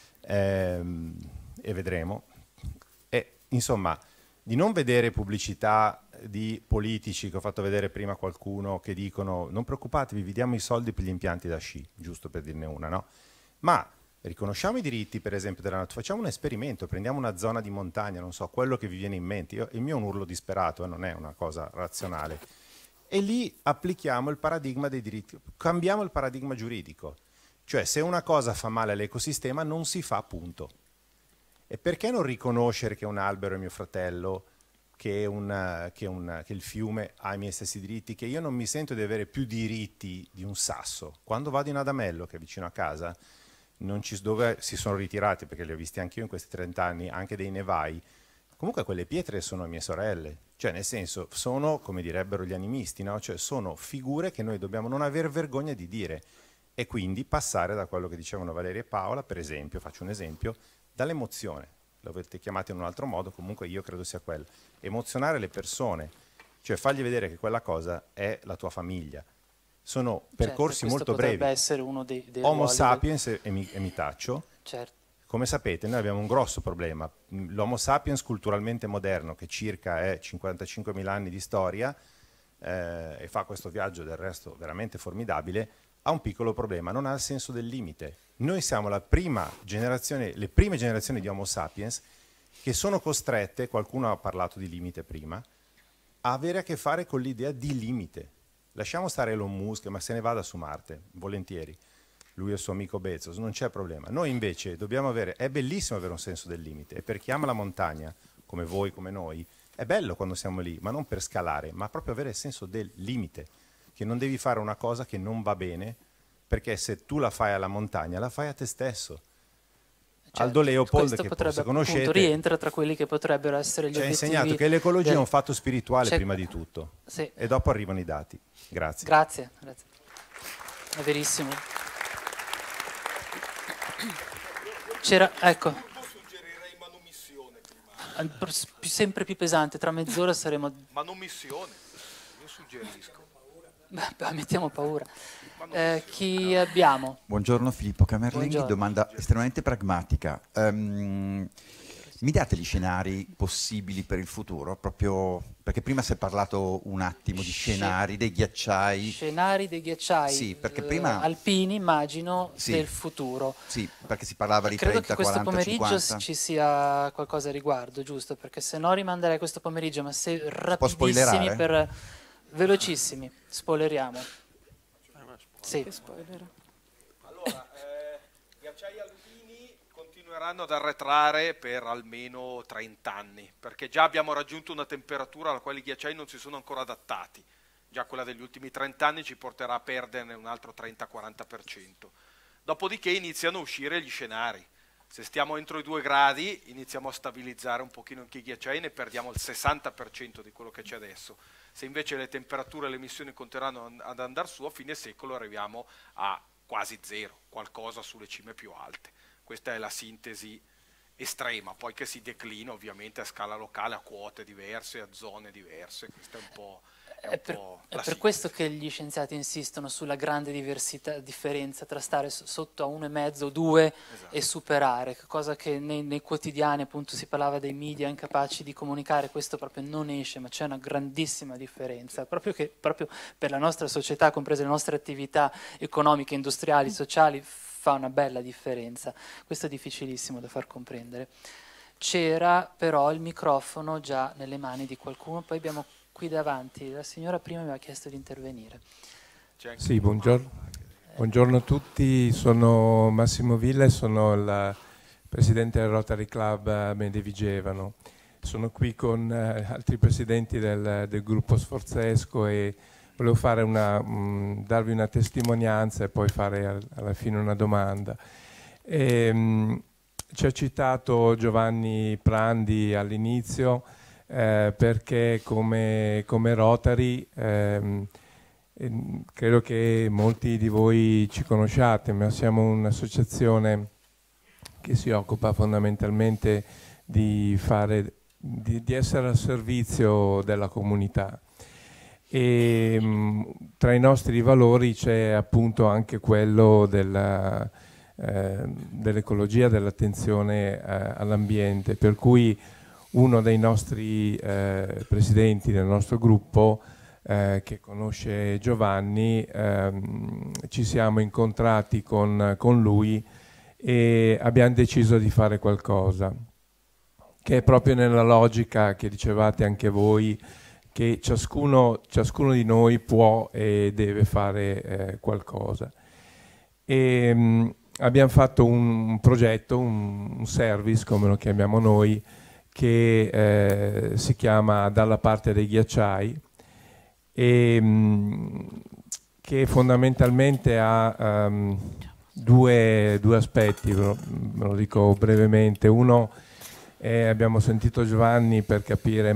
e vedremo. E, insomma, di non vedere pubblicità di politici, che ho fatto vedere prima qualcuno, che dicono non preoccupatevi, vi diamo i soldi per gli impianti da sci, giusto per dirne una, no? Ma riconosciamo i diritti, per esempio, della natura, facciamo un esperimento, prendiamo una zona di montagna, non so, quello che vi viene in mente. Il mio è un urlo disperato, non è una cosa razionale. E lì applichiamo il paradigma dei diritti, cambiamo il paradigma giuridico. Cioè, se una cosa fa male all'ecosistema, non si fa, punto. E perché non riconoscere che un albero è mio fratello, che il fiume ha i miei stessi diritti, che io non mi sento di avere più diritti di un sasso? Quando vado in Adamello, che è vicino a casa, dove si sono ritirati, perché li ho visti anche io in questi 30 anni, anche dei nevai, comunque quelle pietre sono mie sorelle, cioè nel senso sono, come direbbero gli animisti, no? Cioè sono figure che noi dobbiamo non aver vergogna di dire, e quindi passare da quello che dicevano Valeria e Paola, per esempio, faccio un esempio, dall'emozione, lo avete chiamato in un altro modo, comunque io credo sia quello, emozionare le persone, cioè fargli vedere che quella cosa è la tua famiglia. Sono percorsi molto brevi. Potrebbe essere uno dei Homo sapiens, e mi taccio. Certo. Come sapete, noi abbiamo un grosso problema. L'Homo sapiens culturalmente moderno, che circa è 55.000 anni di storia, e fa questo viaggio del resto veramente formidabile, ha un piccolo problema, non ha il senso del limite. Noi siamo le prime generazioni di Homo sapiens che sono costrette, qualcuno ha parlato di limite prima, a avere a che fare con l'idea di limite. Lasciamo stare Elon Musk, ma se ne vada su Marte, volentieri. Lui e il suo amico Bezos, non c'è problema. Noi invece dobbiamo avere, è bellissimo avere un senso del limite, e per chi ama la montagna, come voi, come noi, è bello quando siamo lì, ma non per scalare, ma proprio avere il senso del limite, che non devi fare una cosa che non va bene, perché se tu la fai alla montagna, la fai a te stesso. Certo, Aldo Leopold, che forse conoscete, appunto rientra tra quelli che potrebbero essere gli obiettivi. Ci ha insegnato che l'ecologia è un fatto spirituale prima di tutto, sì. E dopo arrivano i dati. Grazie. Grazie. È verissimo. Ecco. Suggerirei manomissione prima. Sempre più pesante, tra mezz'ora saremo... Manomissione, io suggerisco. Beh, mettiamo paura. Chi abbiamo? Buongiorno, Filippo Camerlinghi. Buongiorno. Domanda estremamente pragmatica. Mi date gli scenari possibili per il futuro? Proprio perché prima si è parlato un attimo di scenari dei ghiacciai. Scenari dei ghiacciai, sì, perché prima, alpini, immagino, sì, del futuro. Sì, perché si parlava di Credo 30, che questo 40, pomeriggio 50. ci sia qualcosa a riguardo, giusto? Perché se no rimanderei questo pomeriggio, ma se rapidissimi spoilerare? velocissimi, spoileriamo. Sì. Allora, ghiacciai alpini continueranno ad arretrare per almeno 30 anni, perché già abbiamo raggiunto una temperatura alla quale i ghiacciai non si sono ancora adattati. Già quella degli ultimi 30 anni ci porterà a perderne un altro 30-40%. Dopodiché iniziano a uscire gli scenari. Se stiamo entro i 2 gradi iniziamo a stabilizzare un pochino anche i ghiacciai e ne perdiamo il 60% di quello che c'è adesso. Se invece le temperature e le emissioni continueranno ad andare su, a fine secolo arriviamo a quasi zero, qualcosa sulle cime più alte. Questa è la sintesi estrema, poi che si declina ovviamente a scala locale, a quote diverse, a zone diverse. Questa è un po'... È per questo che gli scienziati insistono sulla grande differenza tra stare sotto a 1,5 o 2 e superare, cosa che nei quotidiani appunto si parlava dei media incapaci di comunicare, questo proprio non esce, ma c'è una grandissima differenza, proprio per la nostra società, comprese le nostre attività economiche, industriali, sociali, fa una bella differenza. Questo è difficilissimo da far comprendere. C'era però il microfono già nelle mani di qualcuno, poi abbiamo qui davanti, la signora prima mi aveva chiesto di intervenire. Sì, buongiorno a tutti, sono Massimo Villa e sono il presidente del Rotary Club Medevigevano. Sono qui con altri presidenti del gruppo Sforzesco e volevo fare darvi una testimonianza e poi fare alla fine una domanda. Ci ha citato Giovanni Prandi all'inizio, perché come Rotary credo che molti di voi ci conosciate, ma siamo un'associazione che si occupa fondamentalmente di essere al servizio della comunità e tra i nostri valori c'è appunto anche quello dell'ecologia, dell'attenzione all'ambiente, per cui uno dei nostri presidenti del nostro gruppo, che conosce Giovanni, ci siamo incontrati con lui e abbiamo deciso di fare qualcosa, che è proprio nella logica che dicevate anche voi, che ciascuno di noi può e deve fare qualcosa. E abbiamo fatto un progetto, un service, come lo chiamiamo noi, che si chiama Dalla parte dei ghiacciai e che fondamentalmente ha due aspetti, ve lo dico brevemente. Uno abbiamo sentito Giovanni per capire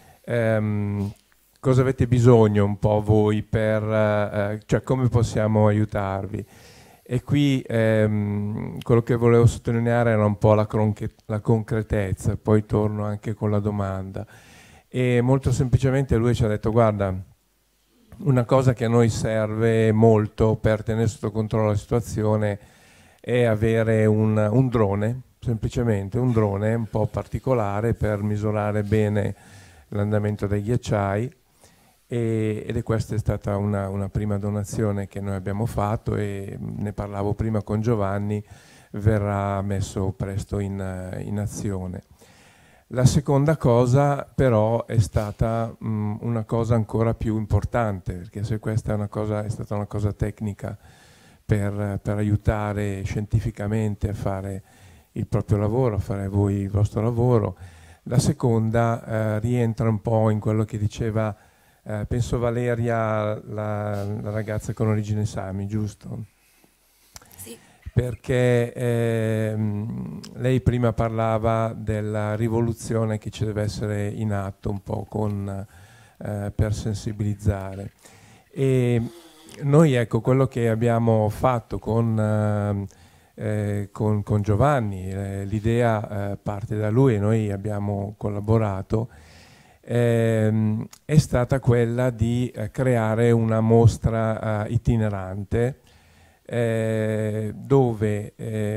cosa avete bisogno un po' voi cioè come possiamo aiutarvi. E qui quello che volevo sottolineare era un po' la concretezza, poi torno anche con la domanda. E molto semplicemente lui ci ha detto: guarda, una cosa che a noi serve molto per tenere sotto controllo la situazione è avere un drone, semplicemente un drone un po' particolare per misurare bene l'andamento dei ghiacciai. Ed questa è stata una prima donazione che noi abbiamo fatto e ne parlavo prima con Giovanni, verrà messo presto in azione. La seconda cosa però è stata una cosa ancora più importante, perché se questa è stata una cosa tecnica per aiutare scientificamente a fare il proprio lavoro, a fare voi il vostro lavoro, la seconda rientra un po' in quello che diceva penso Valeria, la ragazza con origine Sami, giusto? Sì. Perché lei prima parlava della rivoluzione che ci deve essere in atto un po' per sensibilizzare. E noi, ecco, quello che abbiamo fatto con Giovanni, l'idea parte da lui e noi abbiamo collaborato, è stata quella di creare una mostra itinerante dove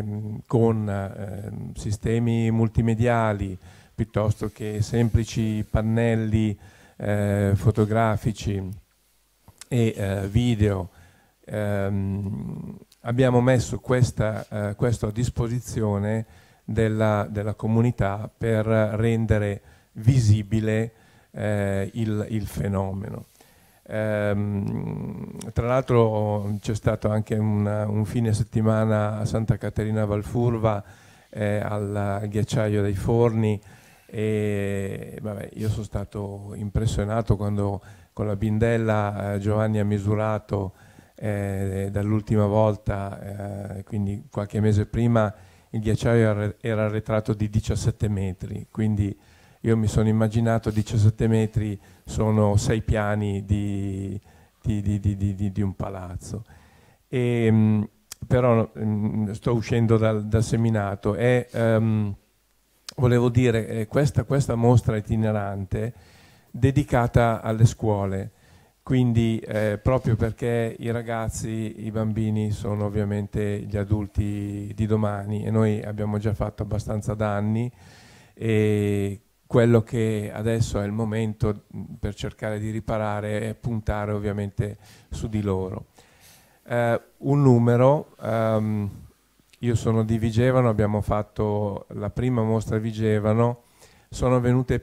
con sistemi multimediali piuttosto che semplici pannelli fotografici e video abbiamo messo questo a disposizione della comunità per rendere visibile il fenomeno. Tra l'altro c'è stato anche un fine settimana a Santa Caterina Valfurva al ghiacciaio dei Forni, e vabbè, io sono stato impressionato quando con la bindella Giovanni ha misurato dall'ultima volta, quindi qualche mese prima, il ghiacciaio era arretrato di 17 metri, quindi io mi sono immaginato 17 metri sono 6 piani di un palazzo. Però sto uscendo dal seminato e volevo dire, questa mostra itinerante dedicata alle scuole, quindi proprio perché i ragazzi, i bambini sono ovviamente gli adulti di domani e noi abbiamo già fatto abbastanza danni, e quello che adesso è il momento per cercare di riparare è puntare ovviamente su di loro. Un numero, io sono di Vigevano, abbiamo fatto la prima mostra a Vigevano, sono venute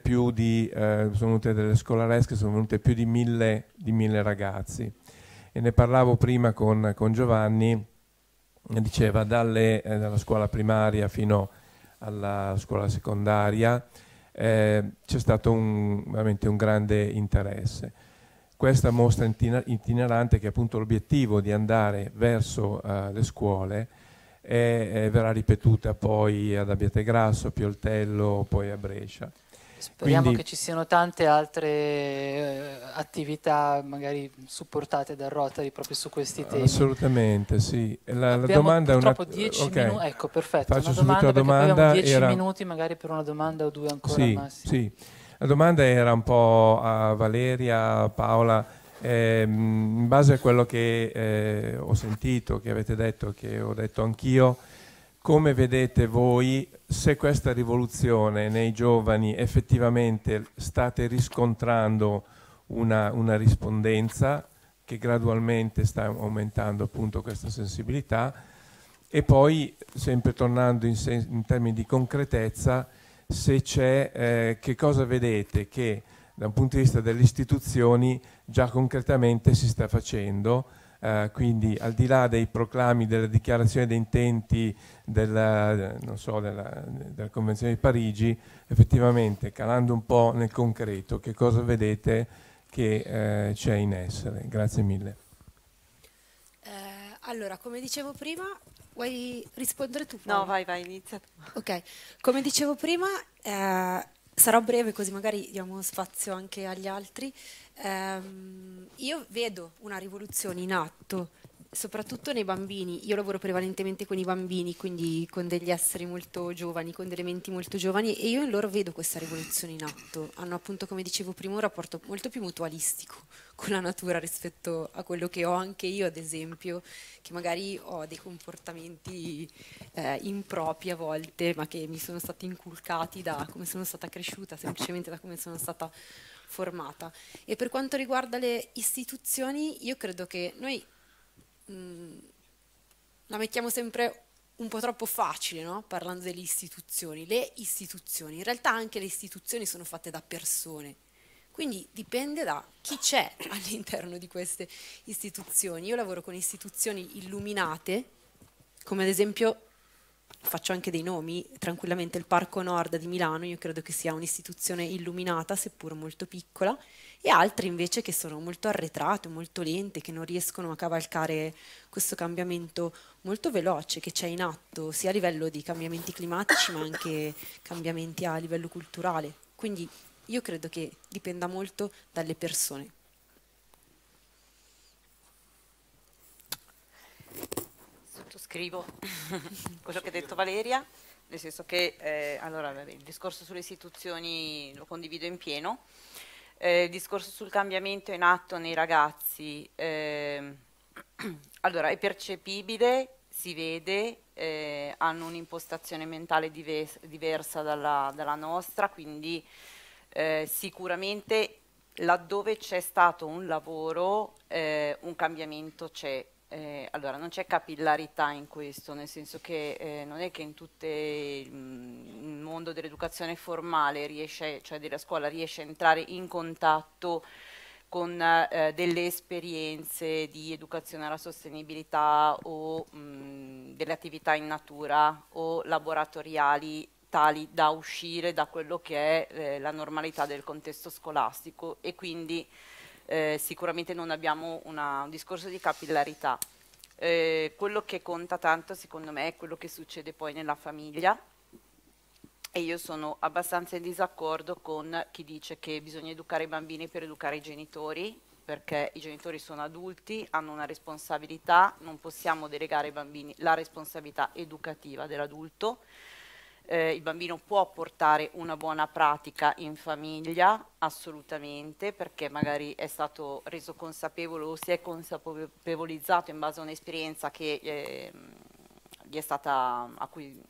delle scolaresche, sono venute più di 1000 ragazzi, e ne parlavo prima con Giovanni, diceva dalla scuola primaria fino alla scuola secondaria c'è stato veramente un grande interesse. Questa mostra itinerante, che è appunto l'obiettivo di andare verso le scuole, verrà ripetuta poi ad Abbiategrasso, Pioltello, poi a Brescia. Speriamo Quindi, che ci siano tante altre attività magari supportate dal Rotary proprio su questi temi. Assolutamente, sì. La Abbiamo domanda purtroppo è 10 minuti, ecco, perfetto. Faccio Una subito domanda, la perché poi domanda. abbiamo 10 minuti magari per una domanda o due ancora al massimo. Sì. La domanda era un po' a Valeria, a Paola, in base a quello che ho sentito, che avete detto, che ho detto anch'io, come vedete voi se questa rivoluzione nei giovani effettivamente state riscontrando una rispondenza che gradualmente sta aumentando appunto questa sensibilità, e poi sempre tornando in termini di concretezza, se c'è, che cosa vedete che da un punto di vista delle istituzioni già concretamente si sta facendo, quindi al di là dei proclami, delle dichiarazioni di intenti della Convenzione di Parigi, effettivamente calando un po' nel concreto, che cosa vedete che c'è in essere? Grazie mille. Allora, come dicevo prima, vuoi rispondere tu? No, vai, inizia. Ok, come dicevo prima, sarò breve così magari diamo spazio anche agli altri. Io vedo una rivoluzione in atto, soprattutto nei bambini. Io lavoro prevalentemente con i bambini, quindi con degli esseri molto giovani, con delle menti molto giovani, e io in loro vedo questa rivoluzione in atto. Hanno appunto, come dicevo prima, un rapporto molto più mutualistico con la natura rispetto a quello che ho anche io, ad esempio, che magari ho dei comportamenti impropri a volte, ma che mi sono stati inculcati da come sono stata cresciuta, semplicemente da come sono stata formata. E per quanto riguarda le istituzioni, io credo che noi la mettiamo sempre un po' troppo facile, no? Parlando delle istituzioni. Le istituzioni, in realtà anche le istituzioni sono fatte da persone, quindi dipende da chi c'è all'interno di queste istituzioni. Io lavoro con istituzioni illuminate, come ad esempio, faccio anche dei nomi, tranquillamente il Parco Nord di Milano, io credo che sia un'istituzione illuminata, seppur molto piccola, e altre invece che sono molto arretrate, molto lente, che non riescono a cavalcare questo cambiamento molto veloce che c'è in atto, sia a livello di cambiamenti climatici, ma anche cambiamenti a livello culturale. Quindi io credo che dipenda molto dalle persone. Sottoscrivo quello che ha detto Valeria, nel senso che allora, il discorso sulle istituzioni lo condivido in pieno. Il discorso sul cambiamento in atto nei ragazzi, allora è percepibile, si vede, hanno un'impostazione mentale diversa dalla nostra, quindi sicuramente laddove c'è stato un lavoro un cambiamento c'è. Allora non c'è capillarità in questo, nel senso che non è che in tutto il mondo dell'educazione formale riesce, cioè della scuola, riesce a entrare in contatto con delle esperienze di educazione alla sostenibilità o delle attività in natura o laboratoriali tali da uscire da quello che è la normalità del contesto scolastico, e quindi sicuramente non abbiamo un discorso di capillarità. Quello che conta tanto secondo me è quello che succede poi nella famiglia, e io sono abbastanza in disaccordo con chi dice che bisogna educare i bambini per educare i genitori, perché i genitori sono adulti, hanno una responsabilità, non possiamo delegare ai bambini la responsabilità educativa dell'adulto. Il bambino può portare una buona pratica in famiglia, assolutamente, perché magari è stato reso consapevole o si è consapevolizzato in base a un'esperienza che gli è stata, a cui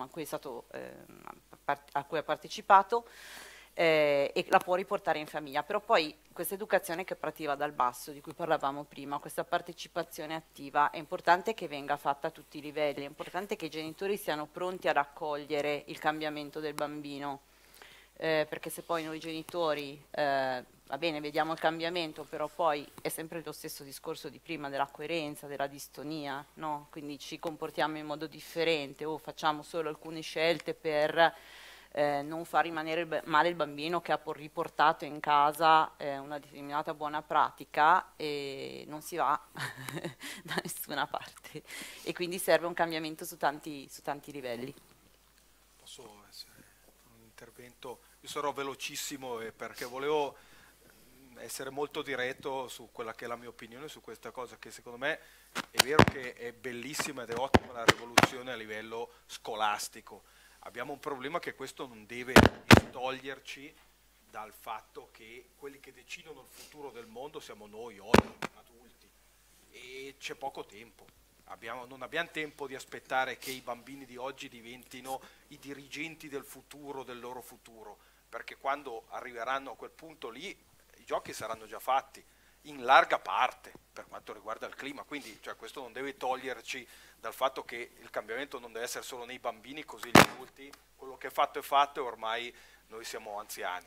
ha partecipato, e la può riportare in famiglia. Però poi questa educazione che partiva dal basso, di cui parlavamo prima, questa partecipazione attiva, è importante che venga fatta a tutti i livelli, è importante che i genitori siano pronti ad accogliere il cambiamento del bambino, perché se poi noi genitori, va bene, vediamo il cambiamento, però poi è sempre lo stesso discorso di prima, della coerenza, della distonia, no? Quindi ci comportiamo in modo differente o facciamo solo alcune scelte per non far rimanere male il bambino che ha riportato in casa una determinata buona pratica, e non si va da nessuna parte, e quindi serve un cambiamento su tanti livelli. Posso essere un intervento? Io sarò velocissimo perché volevo essere molto diretto su quella che è la mia opinione su questa cosa, che secondo me è vero che è bellissima ed è ottima la rivoluzione a livello scolastico. Abbiamo un problema che questo non deve toglierci dal fatto che quelli che decidono il futuro del mondo siamo noi oggi, adulti, e c'è poco tempo. Non abbiamo tempo di aspettare che i bambini di oggi diventino i dirigenti del futuro, del loro futuro, perché quando arriveranno a quel punto lì i giochi saranno già fatti, in larga parte per quanto riguarda il clima, quindi questo non deve toglierci dal fatto che il cambiamento non deve essere solo nei bambini, così gli adulti, quello che è fatto e ormai noi siamo anziani.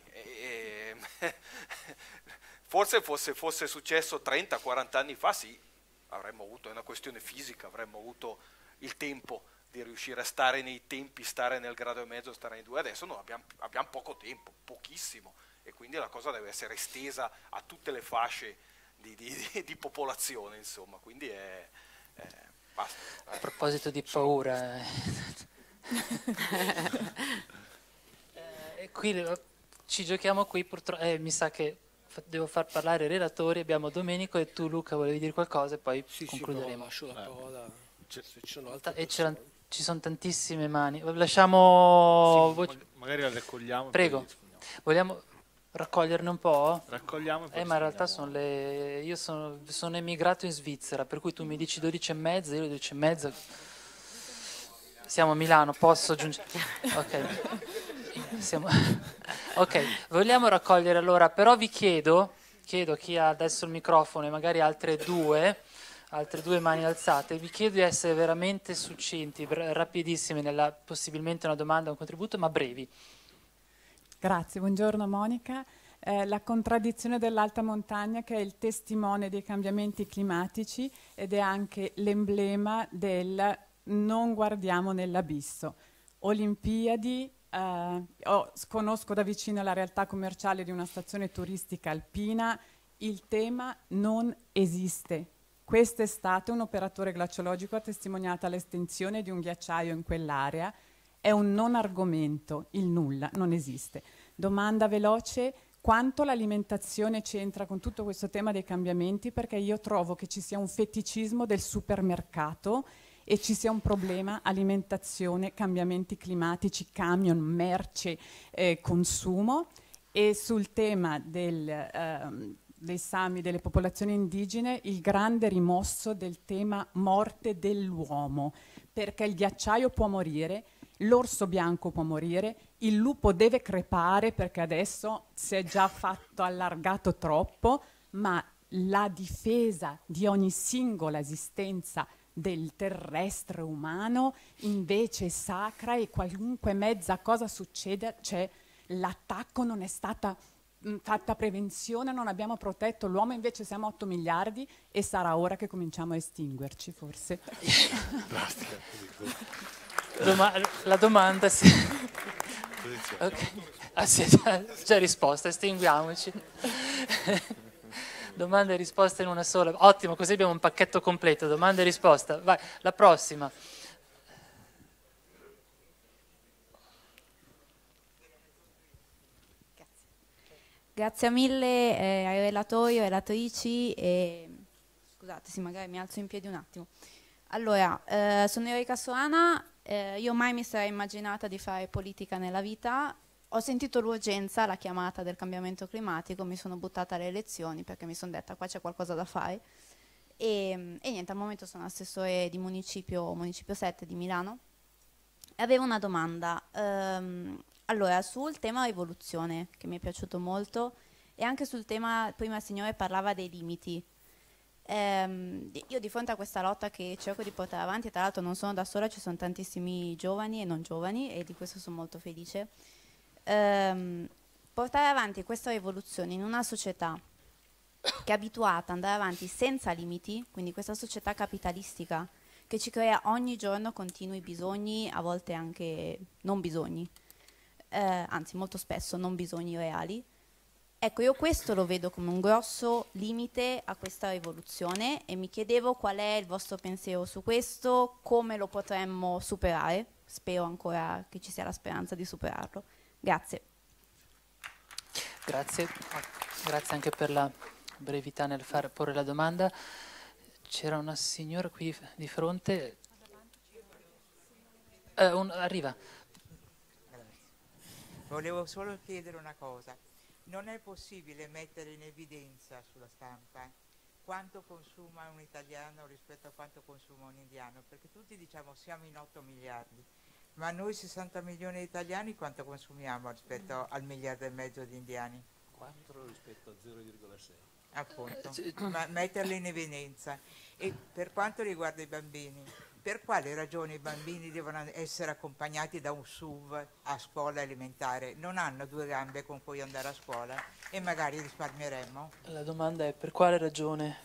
Forse fosse successo 30-40 anni fa, sì, avremmo avuto, è una questione fisica, avremmo avuto il tempo di riuscire a stare nei tempi, stare nel grado e mezzo, stare nei 2, adesso no, abbiamo poco tempo, pochissimo, e quindi la cosa deve essere estesa a tutte le fasce di popolazione, insomma, quindi basta. A proposito di paura, qui ci giochiamo qui, purtroppo mi sa che devo far parlare i relatori, abbiamo Domenico e tu Luca volevi dire qualcosa e poi concluderemo. Lascio la parola se ci sono altre ci sono tantissime mani, lasciamo magari la raccogliamo. Prego, vogliamo raccoglierne un po'? Raccogliamo e ma in realtà io sono emigrato in Svizzera, per cui tu mi dici 12:30, io 12:30. Siamo a Milano, posso aggiungere? Ok. Ok, vogliamo raccogliere allora, però vi chiedo a chi ha adesso il microfono e magari altre due mani alzate, vi chiedo di essere veramente succinti, rapidissimi, possibilmente una domanda o un contributo, ma brevi. Grazie, buongiorno Monica. La contraddizione dell'alta montagna, che è il testimone dei cambiamenti climatici ed è anche l'emblema del non guardiamo nell'abisso. Olimpiadi, conosco da vicino la realtà commerciale di una stazione turistica alpina, il tema non esiste. Quest'estate un operatore glaciologico ha testimoniato l'estensione di un ghiacciaio in quell'area. È un non argomento, il nulla, non esiste. Domanda veloce, quanto l'alimentazione c'entra con tutto questo tema dei cambiamenti? Perché io trovo che ci sia un feticismo del supermercato e ci sia un problema alimentazione, cambiamenti climatici, camion, merce, consumo. E sul tema dei Sami, delle popolazioni indigene, il grande rimosso del tema morte dell'uomo, perché il ghiacciaio può morire, l'orso bianco può morire, il lupo deve crepare perché adesso si è già fatto allargato troppo, ma la difesa di ogni singola esistenza del terrestre umano invece è sacra, e qualunque mezza cosa succeda, l'attacco non è stata fatta prevenzione, non abbiamo protetto l'uomo, invece siamo 8 miliardi e sarà ora che cominciamo a estinguerci, forse. La domanda sì. Okay. Ah, sì, già risposta, estinguiamoci. Domanda e risposta in una sola. Ottimo, così abbiamo un pacchetto completo. Domanda e risposta. Vai, la prossima. Grazie mille ai relatori, ai relatrici e scusate, sì, magari mi alzo in piedi un attimo. Allora, sono Erika Sorana, io mai mi sarei immaginata di fare politica nella vita. Ho sentito l'urgenza, la chiamata del cambiamento climatico, mi sono buttata alle elezioni perché mi sono detta qua c'è qualcosa da fare e niente, al momento sono assessore di municipio 7 di Milano e avevo una domanda. Allora, sul tema rivoluzione, che mi è piaciuto molto, e anche sul tema, prima il signore parlava dei limiti. Io di fronte a questa lotta che cerco di portare avanti, tra l'altro non sono da sola, ci sono tantissimi giovani e non giovani e di questo sono molto felice, portare avanti questa rivoluzione in una società che è abituata ad andare avanti senza limiti, quindi questa società capitalistica che ci crea ogni giorno continui bisogni, a volte anche non bisogni, anzi molto spesso non bisogni reali. Ecco, io questo lo vedo come un grosso limite a questa rivoluzione e mi chiedevo qual è il vostro pensiero su questo, come lo potremmo superare. Spero ancora che ci sia la speranza di superarlo. Grazie. Grazie anche per la brevità nel porre la domanda. C'era una signora qui di fronte. Arriva. Volevo solo chiedere una cosa. Non è possibile mettere in evidenza sulla stampa quanto consuma un italiano rispetto a quanto consuma un indiano? Perché tutti diciamo siamo in 8 miliardi, ma noi 60 milioni di italiani quanto consumiamo rispetto al 1,5 miliardi di indiani? 4 rispetto a 0,6. Appunto, ma metterle in evidenza. E per quanto riguarda i bambini, per quale ragione i bambini devono essere accompagnati da un SUV a scuola elementare? Non hanno 2 gambe con cui andare a scuola e magari risparmieremmo? La domanda è per quale ragione?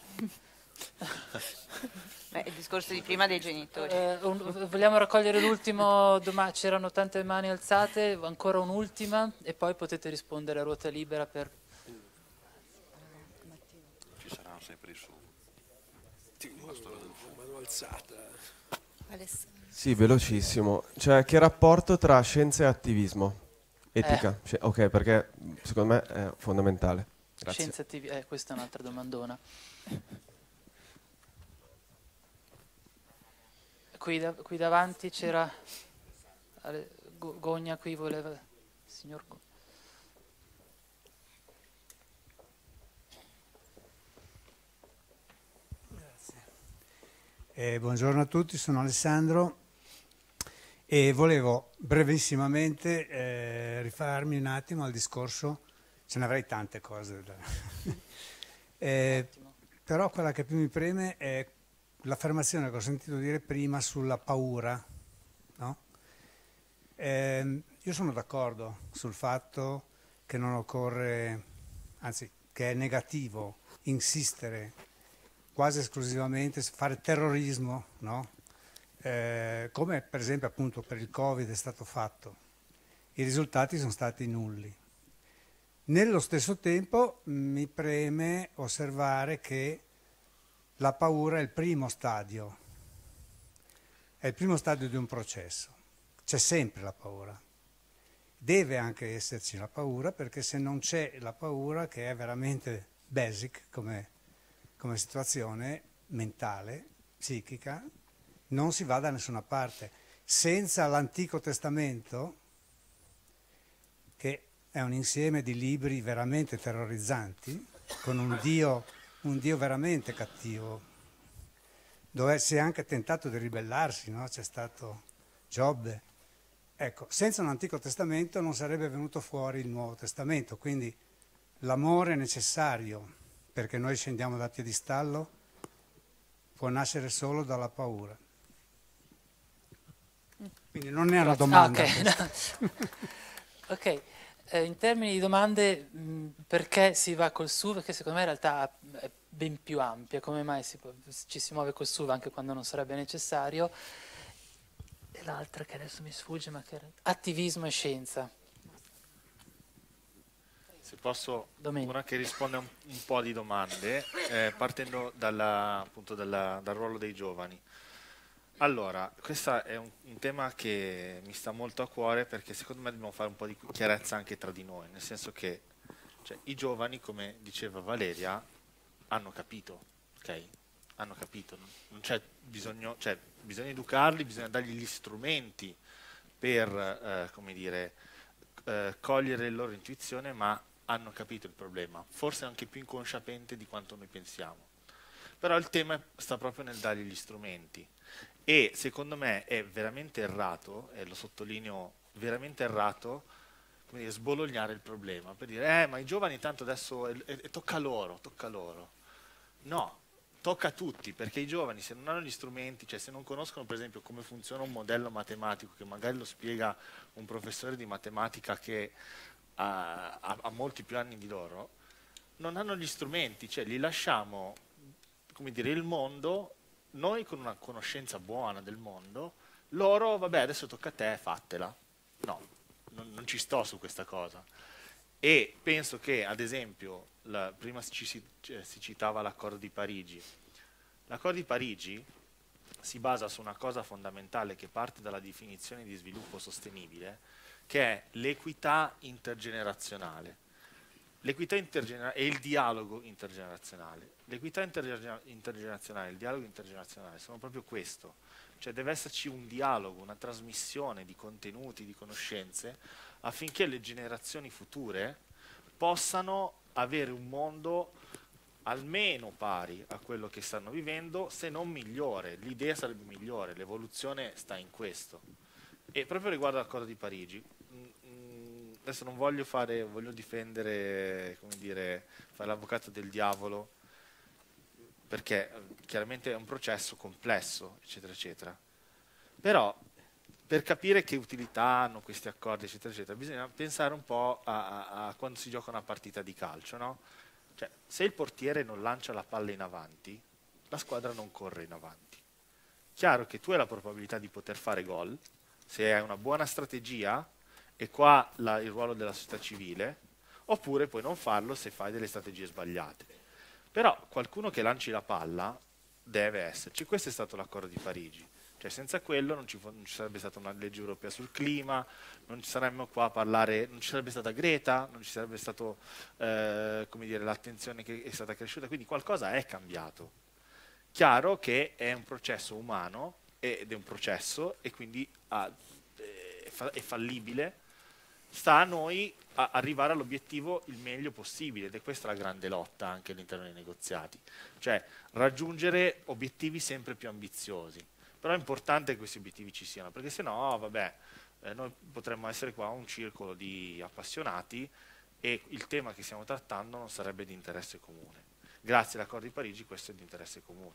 Il discorso di prima dei genitori. Vogliamo raccogliere l'ultimo? C'erano tante mani alzate, ancora un'ultima e poi potete rispondere a ruota libera per... Ci saranno sempre i su. Mano alzata. Sì, velocissimo. Cioè, che rapporto tra scienza e attivismo? Etica? Ok, perché secondo me è fondamentale. Grazie. Scienza e attivismo, questa è un'altra domandona. Qui davanti c'era Gogna, qui voleva... Signor Gogna. Buongiorno a tutti, sono Alessandro e volevo brevissimamente rifarmi un attimo al discorso, ce ne avrei tante cose da... però quella che più mi preme è l'affermazione che ho sentito dire prima sulla paura, no? Io sono d'accordo sul fatto che non occorre, anzi che è negativo insistere quasi esclusivamente fare terrorismo, no? Come per esempio appunto per il Covid è stato fatto. I risultati sono stati nulli. Nello stesso tempo mi preme osservare che la paura è il primo stadio di un processo. C'è sempre la paura. Deve anche esserci la paura, perché se non c'è la paura, che è veramente basic come situazione mentale, psichica, non si va da nessuna parte. Senza l'Antico Testamento, che è un insieme di libri veramente terrorizzanti, con un Dio veramente cattivo, dove si è anche tentato di ribellarsi, no? C'è stato Giobbe. Ecco, senza un Antico Testamento non sarebbe venuto fuori il Nuovo Testamento, quindi l'amore è necessario, perché noi scendiamo dal piedistallo, può nascere solo dalla paura. Quindi non è una domanda. Ok, In termini di domande, perché si va col SUV? Perché secondo me in realtà è ben più ampia, come mai ci si muove col SUV anche quando non sarebbe necessario. E l'altra che adesso mi sfugge, ma che era attivismo e scienza. Se posso, Domenico. una che risponde a un po' di domande, partendo appunto dal ruolo dei giovani. Allora, questo è un tema che mi sta molto a cuore, perché secondo me dobbiamo fare un po' di chiarezza anche tra di noi, nel senso che i giovani, come diceva Valeria, hanno capito, ok? Hanno capito, non c'è bisogno, bisogna educarli, bisogna dargli gli strumenti per, come dire, cogliere la loro intuizione, ma hanno capito il problema, forse anche più inconsciamente di quanto noi pensiamo. Però il tema sta proprio nel dargli gli strumenti. E secondo me è veramente errato, e lo sottolineo, veramente errato, come dire, sbolognare il problema, per dire, ma i giovani tanto adesso tocca loro, tocca loro. No, tocca a tutti, perché i giovani, se non hanno gli strumenti, cioè se non conoscono per esempio come funziona un modello matematico, che magari lo spiega un professore di matematica che ha molti più anni di loro, non hanno gli strumenti, cioè li lasciamo, come dire, il mondo, noi con una conoscenza buona del mondo, loro, vabbè, adesso tocca a te, fatela. No, non ci sto su questa cosa. E penso che, ad esempio, prima si citava l'accordo di Parigi. L'accordo di Parigi si basa su una cosa fondamentale che parte dalla definizione di sviluppo sostenibile, che è l'equità intergenerazionale. L'equità intergenerazionale e il dialogo intergenerazionale. L'equità intergenerazionale e il dialogo intergenerazionale sono proprio questo, cioè deve esserci un dialogo, una trasmissione di contenuti, di conoscenze, affinché le generazioni future possano avere un mondo almeno pari a quello che stanno vivendo, se non migliore. L'idea sarebbe migliore, l'evoluzione sta in questo. E proprio riguardo all'accordo di Parigi, adesso non voglio difendere, come dire, fare l'avvocato del diavolo, perché chiaramente è un processo complesso, eccetera, eccetera. Però, per capire che utilità hanno questi accordi, eccetera, eccetera, bisogna pensare un po' a quando si gioca una partita di calcio, no? Cioè, se il portiere non lancia la palla in avanti, la squadra non corre in avanti. Chiaro che tu hai la probabilità di poter fare gol, se hai una buona strategia, e qua il ruolo della società civile, oppure puoi non farlo se fai delle strategie sbagliate. Però qualcuno che lanci la palla deve esserci. Questo è stato l'accordo di Parigi. Cioè senza quello non ci sarebbe stata una legge europea sul clima, non ci saremmo qua a parlare, non ci sarebbe stata Greta, non ci sarebbe stato come dire, l'attenzione che è stata cresciuta, quindi qualcosa è cambiato. Chiaro che è un processo umano ed è un processo e quindi è fallibile. Sta a noi arrivare all'obiettivo il meglio possibile, ed è questa la grande lotta anche all'interno dei negoziati, cioè raggiungere obiettivi sempre più ambiziosi. Però è importante che questi obiettivi ci siano, perché sennò, vabbè, noi potremmo essere qua un circolo di appassionati e il tema che stiamo trattando non sarebbe di interesse comune. Grazie all'accordo di Parigi questo è di interesse comune.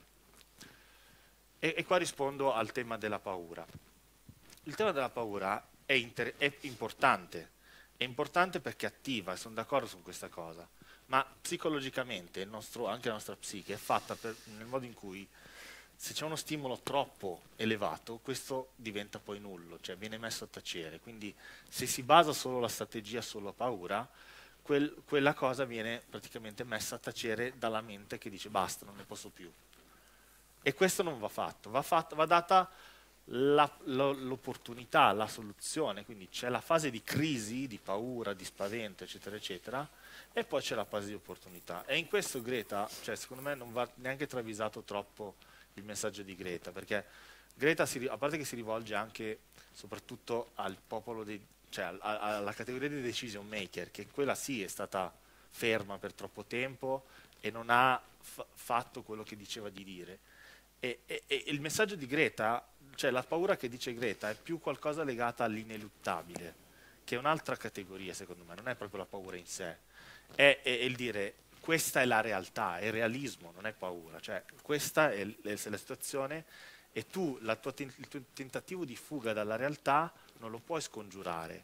E qua rispondo al tema della paura. Il tema della paura è importante. È importante perché attiva, e sono d'accordo su questa cosa, ma psicologicamente anche la nostra psiche è fatta nel modo in cui se c'è uno stimolo troppo elevato, questo diventa poi nullo, cioè viene messo a tacere. Quindi se si basa solo la strategia sulla paura, quella cosa viene praticamente messa a tacere dalla mente che dice basta, non ne posso più. E questo non va fatto, va data l'opportunità, la soluzione, quindi c'è la fase di crisi, di paura, di spavento, eccetera, eccetera, e poi c'è la fase di opportunità. E in questo Greta, cioè secondo me non va neanche travisato troppo il messaggio di Greta, perché Greta, a parte che si rivolge anche, soprattutto al popolo, cioè alla categoria dei decision maker, che quella sì è stata ferma per troppo tempo e non ha fatto quello che diceva di dire. E il messaggio di Greta, cioè la paura che dice Greta, è più qualcosa legata all'ineluttabile, che è un'altra categoria secondo me, non è proprio la paura in sé, è il dire questa è la realtà, è realismo, non è paura, cioè questa è la situazione e tu, il tuo tentativo di fuga dalla realtà non lo puoi scongiurare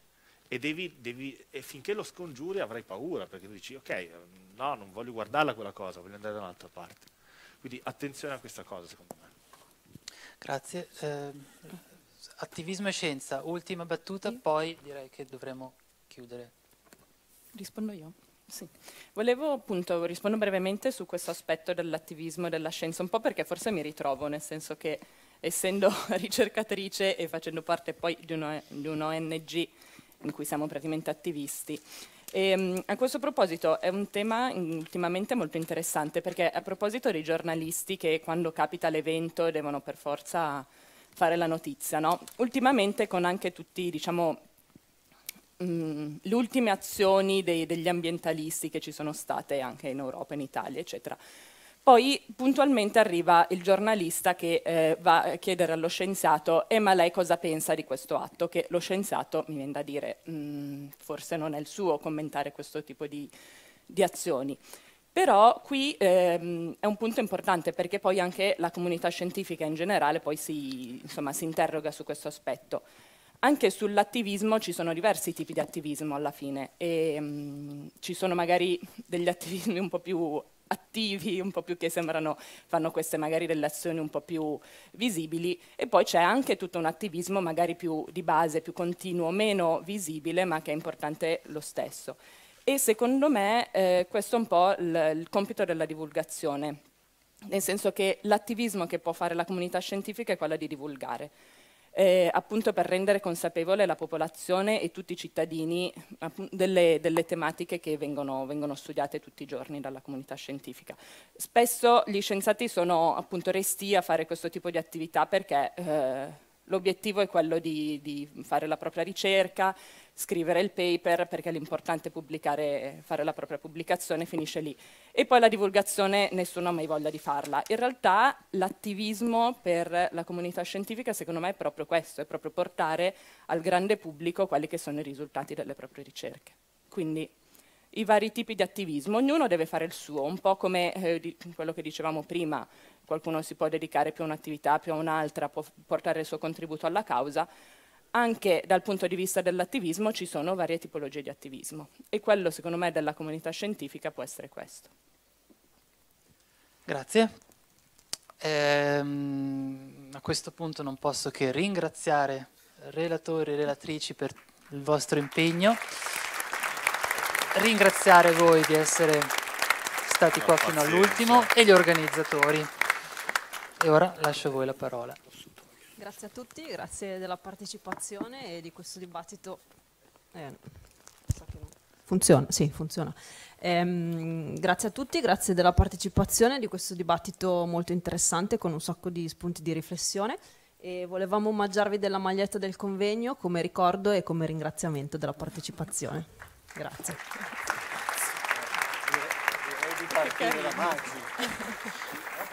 e finché lo scongiuri avrai paura, perché tu dici ok, no, non voglio guardarla quella cosa, voglio andare da un'altra parte. Quindi attenzione a questa cosa, secondo me. Grazie. Attivismo e scienza, ultima battuta, poi direi che dovremo chiudere. Rispondo io? Sì. Volevo appunto rispondere brevemente su questo aspetto dell'attivismo e della scienza, un po' perché forse mi ritrovo, nel senso che essendo ricercatrice e facendo parte poi di un ONG in cui siamo praticamente attivisti. A questo proposito è un tema ultimamente molto interessante, perché a proposito dei giornalisti che quando capita l'evento devono per forza fare la notizia, no? Ultimamente con anche tutti, diciamo, le ultime azioni degli ambientalisti che ci sono state anche in Europa, in Italia, eccetera. Poi puntualmente arriva il giornalista che va a chiedere allo scienziato ma lei cosa pensa di questo atto? Che lo scienziato, mi viene da dire, forse non è il suo commentare questo tipo di azioni. Però qui è un punto importante, perché poi anche la comunità scientifica in generale poi si interroga su questo aspetto. Anche sull'attivismo ci sono diversi tipi di attivismo alla fine, e ci sono magari degli attivismi un po' più attivi, un po' più che fanno queste magari delle azioni un po' più visibili, e poi c'è anche tutto un attivismo magari più di base, più continuo, meno visibile, ma che è importante lo stesso. E secondo me questo è un po' il compito della divulgazione, nel senso che l'attivismo che può fare la comunità scientifica è quello di divulgare. Appunto per rendere consapevole la popolazione e tutti i cittadini delle tematiche che vengono studiate tutti i giorni dalla comunità scientifica. Spesso gli scienziati sono appunto restii a fare questo tipo di attività perché l'obiettivo è quello di fare la propria ricerca, scrivere il paper, perché l'importante è fare la propria pubblicazione, finisce lì. E poi la divulgazione nessuno ha mai voglia di farla. In realtà l'attivismo per la comunità scientifica secondo me è proprio questo, è proprio portare al grande pubblico quelli che sono i risultati delle proprie ricerche. Quindi i vari tipi di attivismo, ognuno deve fare il suo, un po' come quello che dicevamo prima, qualcuno si può dedicare più a un'attività, più a un'altra, può portare il suo contributo alla causa. Anche dal punto di vista dell'attivismo ci sono varie tipologie di attivismo, e quello secondo me della comunità scientifica può essere questo. Grazie. A questo punto non posso che ringraziare relatori e relatrici per il vostro impegno, ringraziare voi di essere stati qua fino all'ultimo e gli organizzatori. E ora lascio a voi la parola. Grazie a tutti, grazie della partecipazione e di questo dibattito. Funziona, sì, funziona. Grazie a tutti, grazie della partecipazione di questo dibattito molto interessante con un sacco di spunti di riflessione, e volevamo omaggiarvi della maglietta del convegno come ricordo e come ringraziamento della partecipazione. Grazie. Direi di partire da Maggi.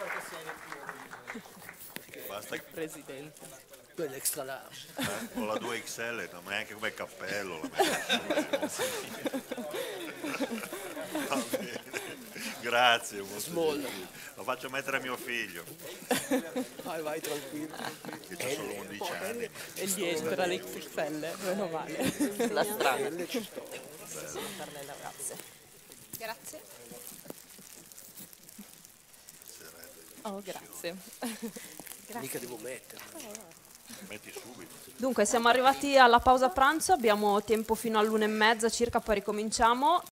Basta che... Presidente. Quello extra large. Con la 2XL, non è neanche come cappello. Va bene. Grazie. Lo faccio mettere a mio figlio. Vai tranquillo. Che c'ha solo 11 anni. E gli entra l'XXL, meno male. La strada. Per le ragazze. Grazie. Oh, grazie. Mica devo mettere. Metti subito. Dunque siamo arrivati alla pausa pranzo, abbiamo tempo fino all'1:30 circa, poi ricominciamo.